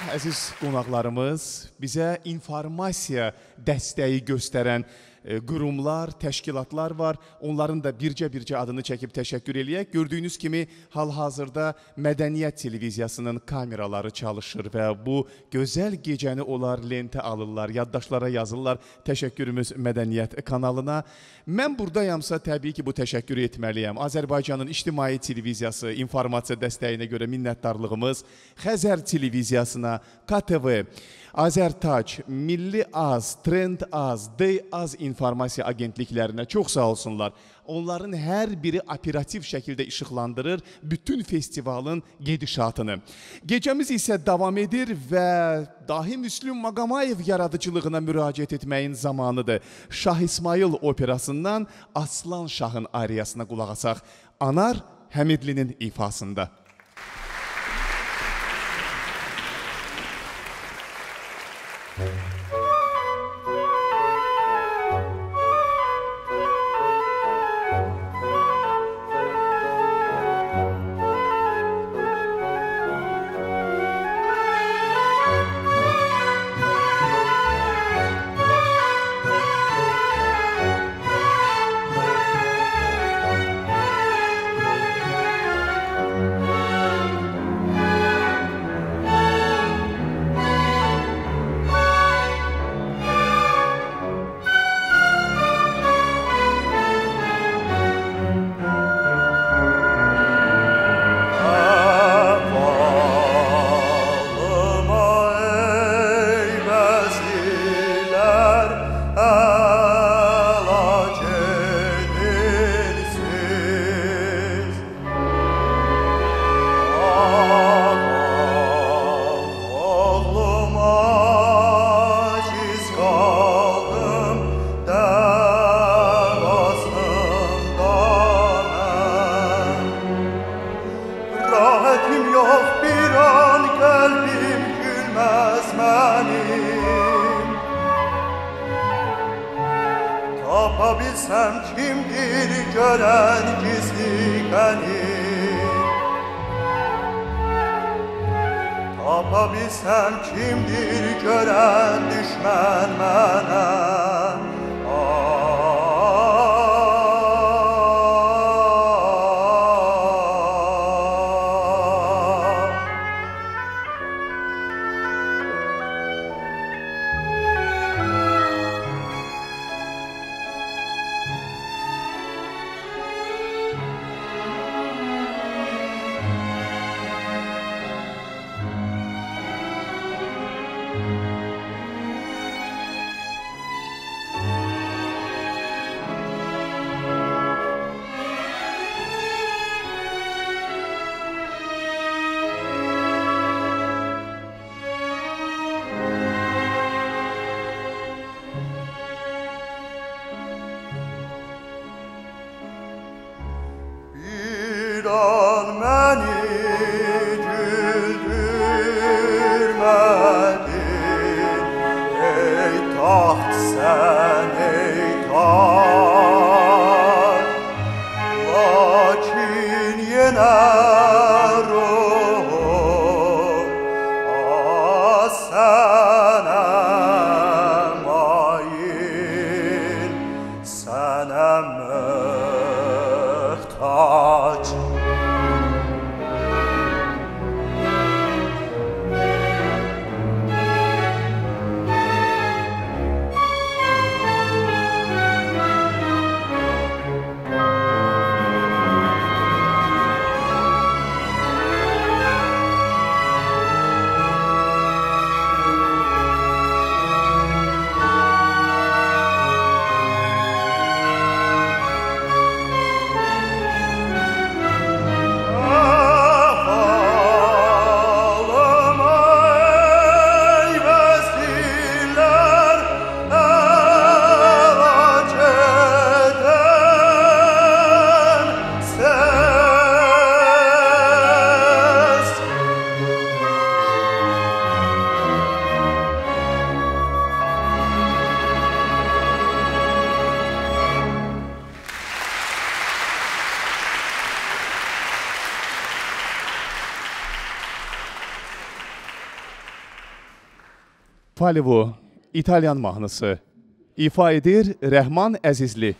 Əziz qonaqlarımız, bizə informasiya dəstəyi göstərən qurumlar, təşkilatlar var. Onların da bircə-bircə adını çəkib təşəkkür eləyək. Gördüyünüz kimi, hal-hazırda Mədəniyyət Televiziyasının kameraları çalışır və bu gözəl gecəni onlar lentə alırlar, yaddaşlara yazırlar. Təşəkkürümüz Mədəniyyət kanalına. Mən buradayamsa, təbii ki, bu təşəkkürü etməliyəm. Azərbaycanın İctimai Televiziyası informasiya dəstəyinə görə minnətdarlığımız Xəzər Televiziyasına, KTV, Azərtac, Milli Az, Trend Az, Day Az informasiya agentliklərinə çox sağ olsunlar. Onların hər biri operativ şəkildə işıqlandırır bütün festivalın gedişatını. Gecəmiz isə davam edir və dahi Müslüm Maqamayev yaradıcılığına müraciət etməyin zamanıdır. Şah İsmail operasından Aslan Şahın ariyasına qulaq asaq. Anar Həmidlinin ifasında. Tapabilsem kimdir gören gizli beni, tapabilsem kimdir gören düşmen bana. Palivo, İtalyan mahnısı. İfa edir Rəhman Əzizli.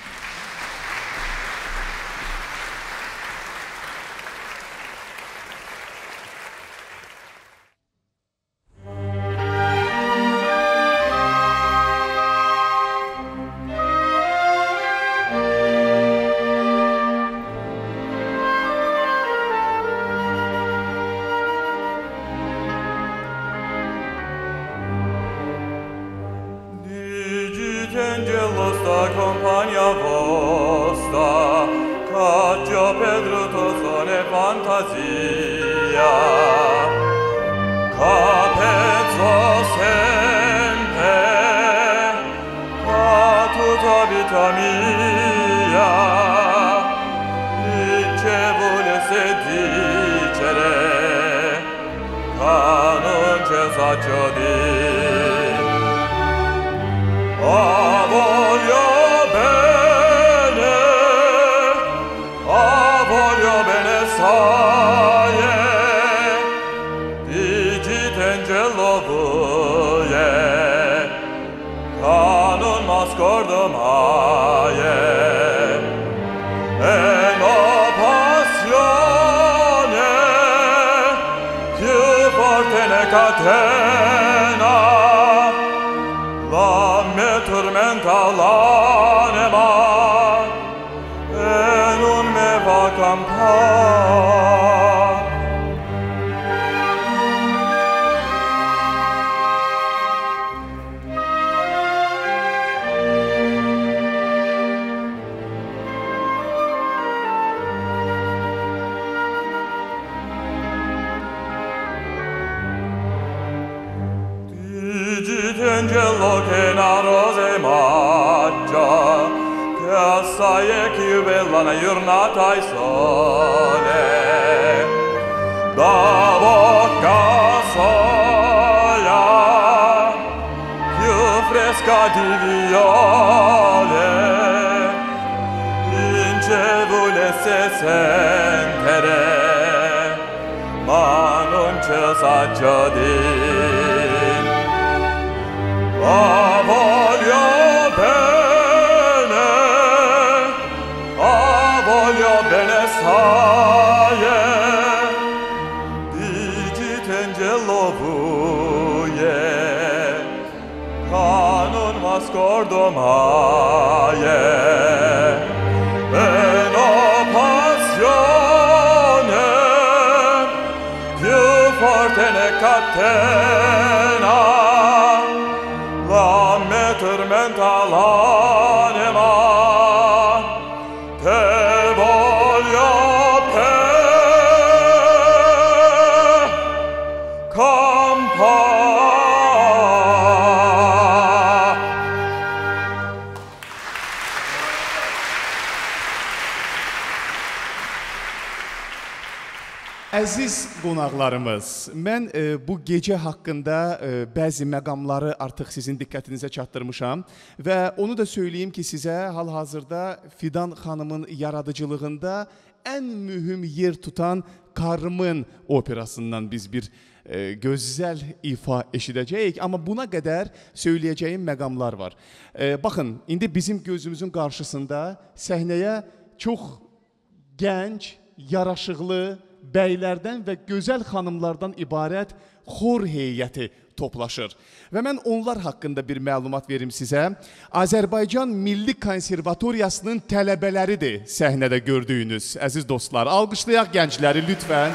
Əziz qonaqlarımız, mən bu gecə haqqında bəzi məqamları artıq sizin diqqətinizə çatdırmışam və onu da söyləyim ki, sizə hal-hazırda Fidan xanımın yaradıcılığında ən mühüm yer tutan Carmen operasından biz bir gözəl ifa eşidəcəyik, amma buna qədər söyləyəcəyim məqamlar var. Baxın, indi bizim gözümüzün qarşısında səhnəyə çox gənc, yaraşıqlı, bəylərdən və gözəl xanımlardan ibarət xor heyəti toplaşır. Və mən onlar haqqında bir məlumat verim sizə. Azərbaycan Milli Konservatoriyasının tələbələridir səhnədə gördüyünüz, əziz dostlar. Alqışlayaq gəncləri lütfən.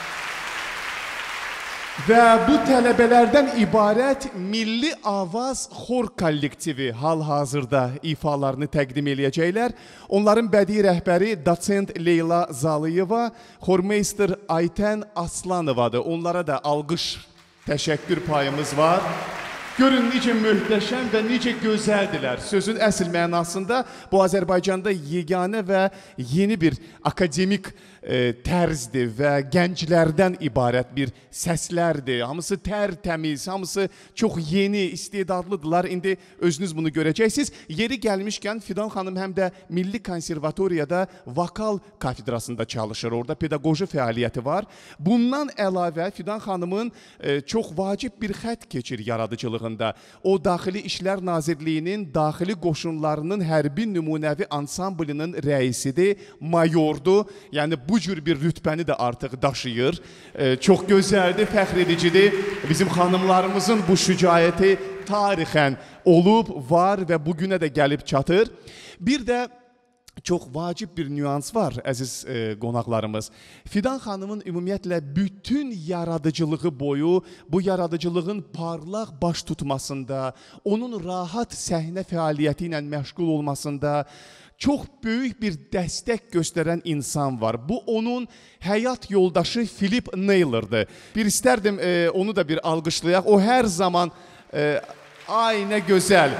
Və bu tələbələrdən ibarət Milli Avaz Xor kollektivi hal-hazırda ifalarını təqdim eləyəcəklər. Onların bədii rəhbəri Doçent Leyla Zalıyeva, xormeyster Aytən Aslanovadır. Onlara da alqış, təşəkkür payımız var. Görün necə möhtəşəm və necə gözəldilər. Sözün əsl mənasında bu Azərbaycanda yeganə və yeni bir akademik tərzdir və gənclərdən ibarət bir səslərdir. Hamısı tərtəmiz, hamısı çox yeni, istedadlıdırlar. İndi özünüz bunu görəcəksiniz. Yeri gəlmişkən Fidan xanım həm də Milli Konservatoriyada vokal kafedrasında çalışır. Orada pedaqoji fəaliyyəti var. Bundan əlavə Fidan xanımın çox vacib bir xətt keçir yaradıcılığında. O Daxili İşlər Nazirliyinin daxili qoşunlarının hərbi nümunəvi ansamblinin rəisidir, mayordur. Yəni bu cür bir rütbəni də artıq daşıyır. Çox gözəldir, fəxr edicidir. Bizim xanımlarımızın bu şücaəti tarixən olub, var və bugünə də gəlib çatır. Bir də çox vacib bir nüans var, əziz qonaqlarımız. Fidan xanımın ümumiyyətlə bütün yaradıcılığı boyu bu yaradıcılığın parlaq baş tutmasında, onun rahat səhnə fəaliyyəti ilə məşğul olmasında çox böyük bir dəstək göstərən insan var. Bu onun həyat yoldaşı Philip Naylor'dır. Bir istərdim onu da bir alqışlayaq. O hər zaman ay nə gözəl.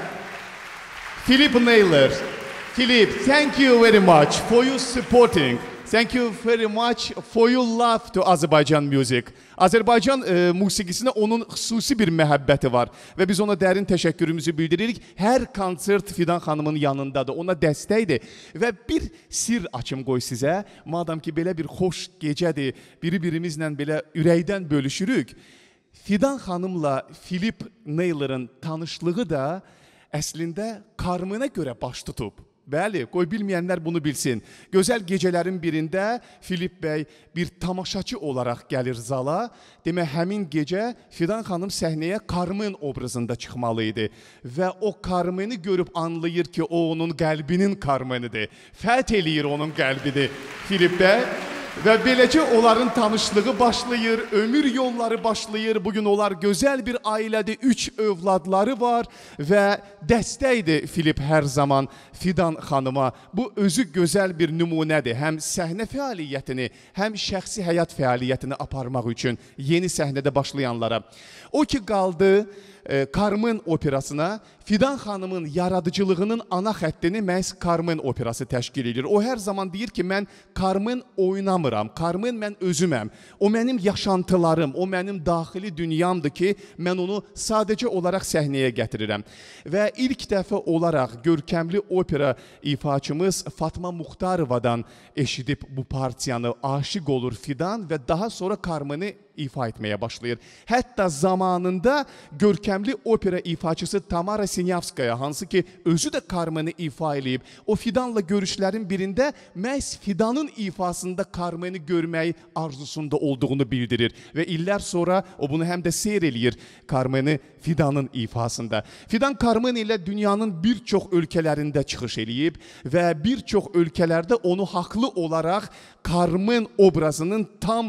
Philip Naylor. Philip, thank you very much for your supporting. Thank you very much for your love to Azərbaycan music. Azərbaycan musiqisinə onun xüsusi bir məhəbbəti var və biz ona dərin təşəkkürümüzü bildiririk. Hər konsert Fidan xanımın yanındadır, ona dəstəkdir. Və bir sir açım qoy sizə, madam ki belə bir xoş gecədir, biri-birimizlə belə ürəkdən bölüşürük. Fidan xanımla Philip Naylor'ın tanışlığı da əslində Carmenə görə baş tutub. Bəli, qoy bilməyənlər bunu bilsin. Gözəl gecələrin birində Philip bəy bir tamaşaçı olaraq gəlir zala. Demək, həmin gecə Fidan xanım səhnəyə Carmen obrazında çıxmalı idi. Və o Carmen'i görüb anlayır ki, o onun qəlbinin Carmen'idir. Fəth eləyir onun qəlbini Philip bəy. Və beləcə onların tanışlığı başlayır, ömür yolları başlayır. Bugün onlar gözəl bir ailədir, 3 övladları var və dəstəkdir Philip hər zaman Fidan xanıma. Bu özü gözəl bir nümunədir. Həm səhnə fəaliyyətini, həm şəxsi həyat fəaliyyətini aparmaq üçün yeni səhnədə başlayanlara. O ki qaldı Carmen operasına, Fidan xanımın yaradıcılığının ana xəttini məhz Carmen operası təşkil edir. O hər zaman deyir ki, mən Carmen oynamıram, Carmen mən özüməm. O mənim yaşantılarım, o mənim daxili dünyamdır ki, mən onu sadəcə olaraq səhnəyə gətirirəm. Və ilk dəfə olaraq görkəmli opera ifaçımız Fatma Muxtarovadan eşidib bu partiyanı, aşiq olur Fidan və daha sonra Carmen'i ifa etməyə başlayır. Hətta zamanında görkəmli opera ifaçısı Tamara Sinyavskaya, hansı ki özü də Carmen'i ifa eləyib, o Fidanla görüşlərin birində məhz Fidanın ifasında Carmen'i görməyi arzusunda olduğunu bildirir. Və illər sonra o bunu həm də seyr eləyir Carmen'i Fidanın ifasında. Fidan Carmen ilə dünyanın bir çox ölkələrində çıxış eləyib və bir çox ölkələrdə onu haqlı olaraq Carmen obrazının tam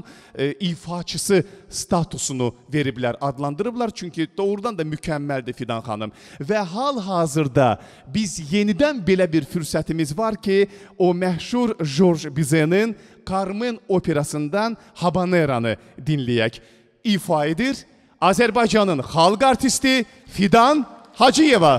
ifaçısı statusunu veriblər, adlandırıblar. Çünki doğrudan da mükəmməldir Fidan xanım. Və hal-hazırda biz yenidən belə bir fürsətimiz var ki, o məşhur Georges Bizet'in Carmen operasından Habaneranı dinləyək. İfa edir Azərbaycanın xalq artisti Fidan Hacıyeva.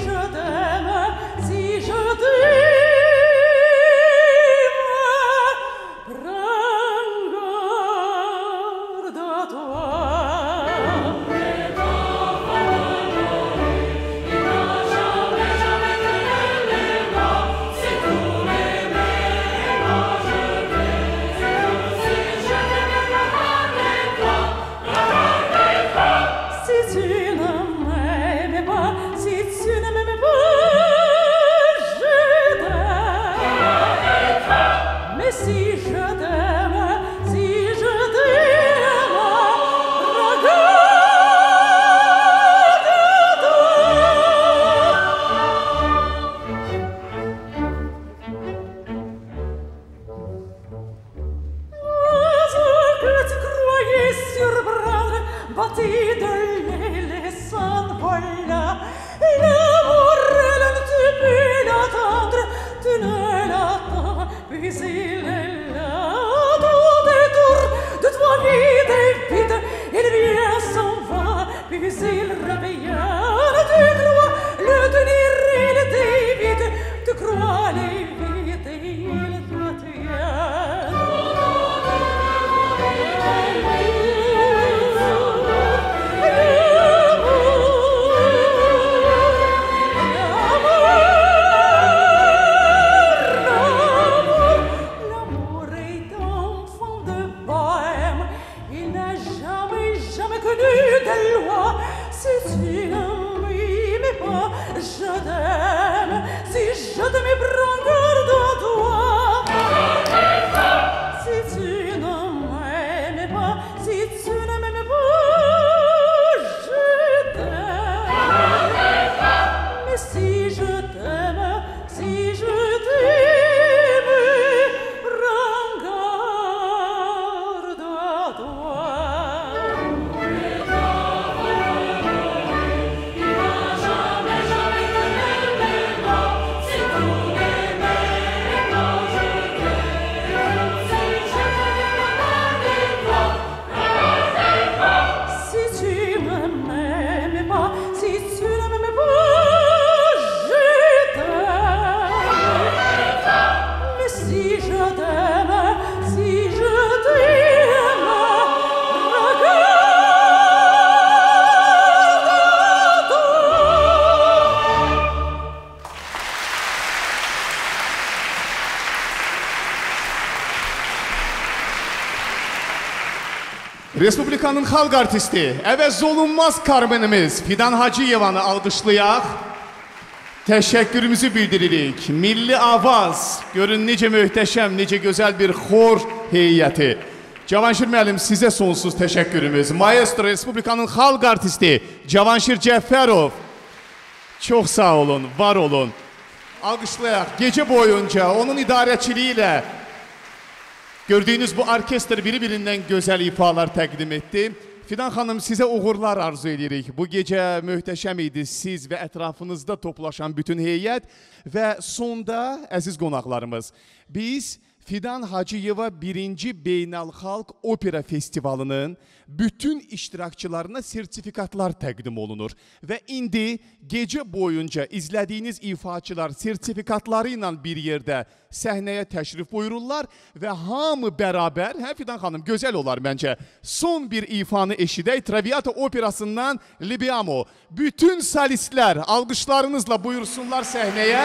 Respublikanın xalq artisti, əvəz olunmaz Karmenimiz Fidan Hacıyevanı alqışlayaq. Təşəkkürümüzü bildiririk. Milli Avaz, görün necə möhtəşəm, necə gözəl bir xor heyəti. Cavanşir müəllim, sizə sonsuz təşəkkürümüz. Maestro, Respublikanın xalq artisti Cavanşir Cəfərov. Çox sağ olun, var olun. Alqışlayaq. Gecə boyunca onun idarəçiliyi ilə gördüyünüz bu orkestr biri-birindən gözəl ifalar təqdim etdi. Fidan xanım, sizə uğurlar arzu edirik. Bu gecə möhtəşəm idi siz və ətrafınızda toplaşan bütün heyət və sonda əziz qonaqlarımız. Biz Fidan Hacıyeva 1-ci Beynəlxalq Opera Festivalının bütün iştirakçılarına sertifikatlar təqdim olunur. Və indi gecə boyunca izlədiyiniz ifaçılar sertifikatları ilə bir yerdə səhnəyə təşrif buyururlar və hamı bərabər, hə Fidan xanım, gözəl olar məncə, son bir ifanı eşidək. Traviata operasından Libiamo. Bütün solistlər alqışlarınızla buyursunlar səhnəyə.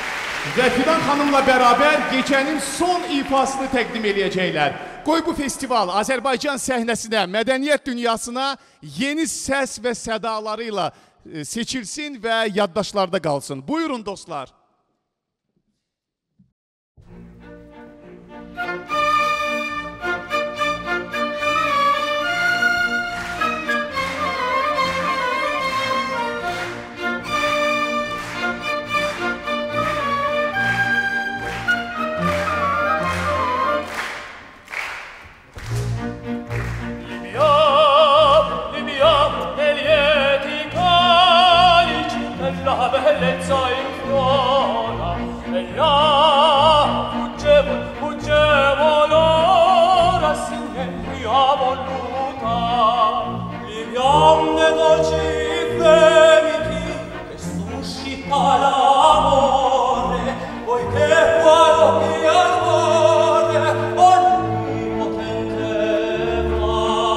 Və Fidan xanımla bərabər gecənin son ifasını təqdim edəcəklər. Qoy bu festival Azərbaycan səhnəsinə, mədəniyyət dünyasına yeni səs və sədalarıyla seçilsin və yaddaşlarda qalsın. Buyurun dostlar. La bellezza in flora e la fuggevo l'ora signori ha voluta le bionde dolci femiti che suscita all'amore, poiché quello che amore onnipotente fa.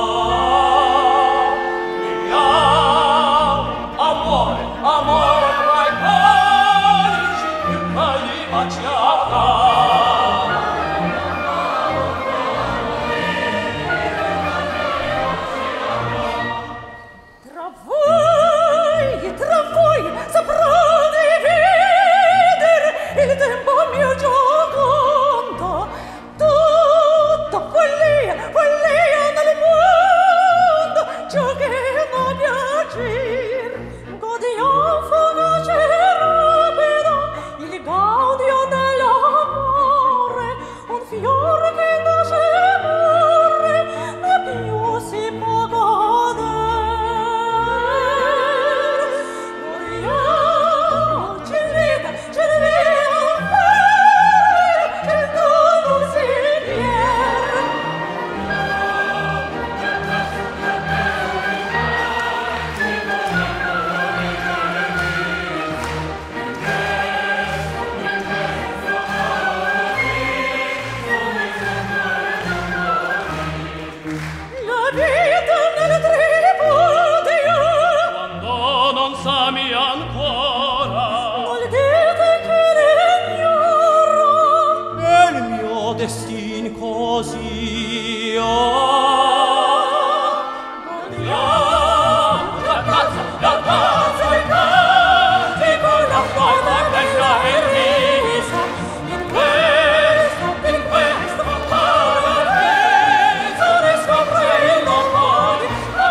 Mia, amore, amore, tra i calici più caldi baciata. Tra voi saprò dividere il tempo mio giocondo, tutta follia, follia nel mondo, ciò che non piacer. Godiamo fugace rapido il gaudio dell'amore, un fiore che nasce morre, e più si può godere. Destin così la pazza e canti con la forma bella e risa in questo paradiso ne scopre il nome.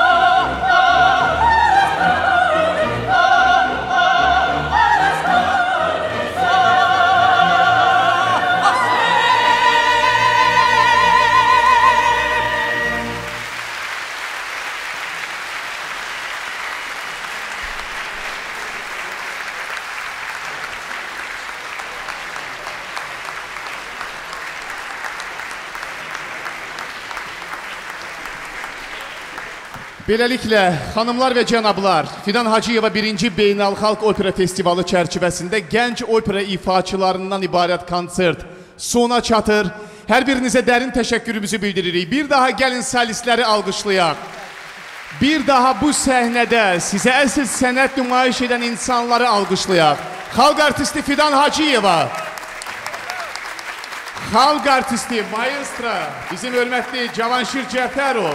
Beləliklə, xanımlar və cənablar, Fidan Hacıyeva 1-ci Beynəlxalq Opera Festivalı çərçivəsində gənc opera ifaçılarından ibarət konsert sona çatır. Hər birinizə dərin təşəkkürümüzü bildiririk. Bir daha gəlin solistləri alqışlayaq. Bir daha bu səhnədə sizə əsl sənət nümayiş edən insanları alqışlayaq. Xalq artisti Fidan Hacıyeva, xalq artisti, maestro, bizim hörmətli Cavanşir Cəfərov,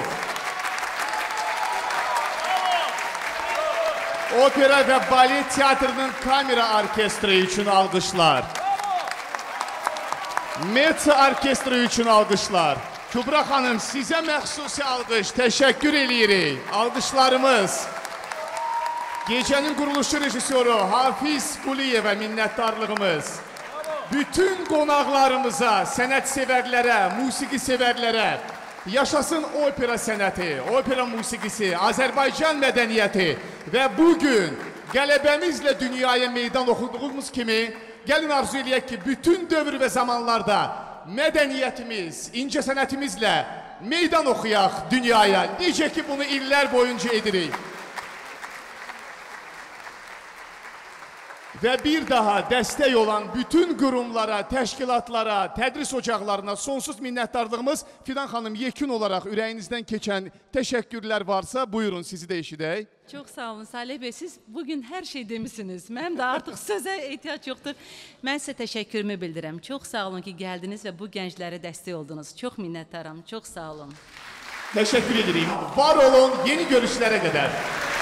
Opera və Balet Teatrının kamera orkestri üçün alqışlar. Met orkestri üçün alqışlar. Kübra xanım, sizə məxsusi alqış, təşəkkür eləyirik. Alqışlarımız. Gecənin quruluşu rejissoru Hafiz Quliyevə minnətdarlığımız. Bütün qonaqlarımıza, sənət sevərlərə, musiqi sevərlərə, yaşasın opera sənəti, opera musiqisi, Azərbaycan mədəniyyəti və bugün qələbəmizlə dünyaya meydan oxuduğumuz kimi gəlin arzu eləyək ki, bütün dövr və zamanlarda mədəniyyətimiz, incə sənətimizlə meydan oxuyaq dünyaya. Necə ki, bunu illər boyunca edirik. Və bir daha dəstək olan bütün qurumlara, təşkilatlara, tədris ocaqlarına sonsuz minnətdarlığımız. Fidan xanım, yekun olaraq ürəyinizdən keçən təşəkkürlər varsa, buyurun, sizi də eşidək. Çox sağ olun Salih bəy, siz bugün hər şey demişsiniz. Mənim də artıq sözə ehtiyac yoxdur. Mən sizə təşəkkürümü bildirəm. Çox sağ olun ki, gəldiniz və bu gənclərə dəstək oldunuz. Çox minnətdaram, çox sağ olun. Təşəkkür edirik. Var olun, yeni görüşlərə qədər.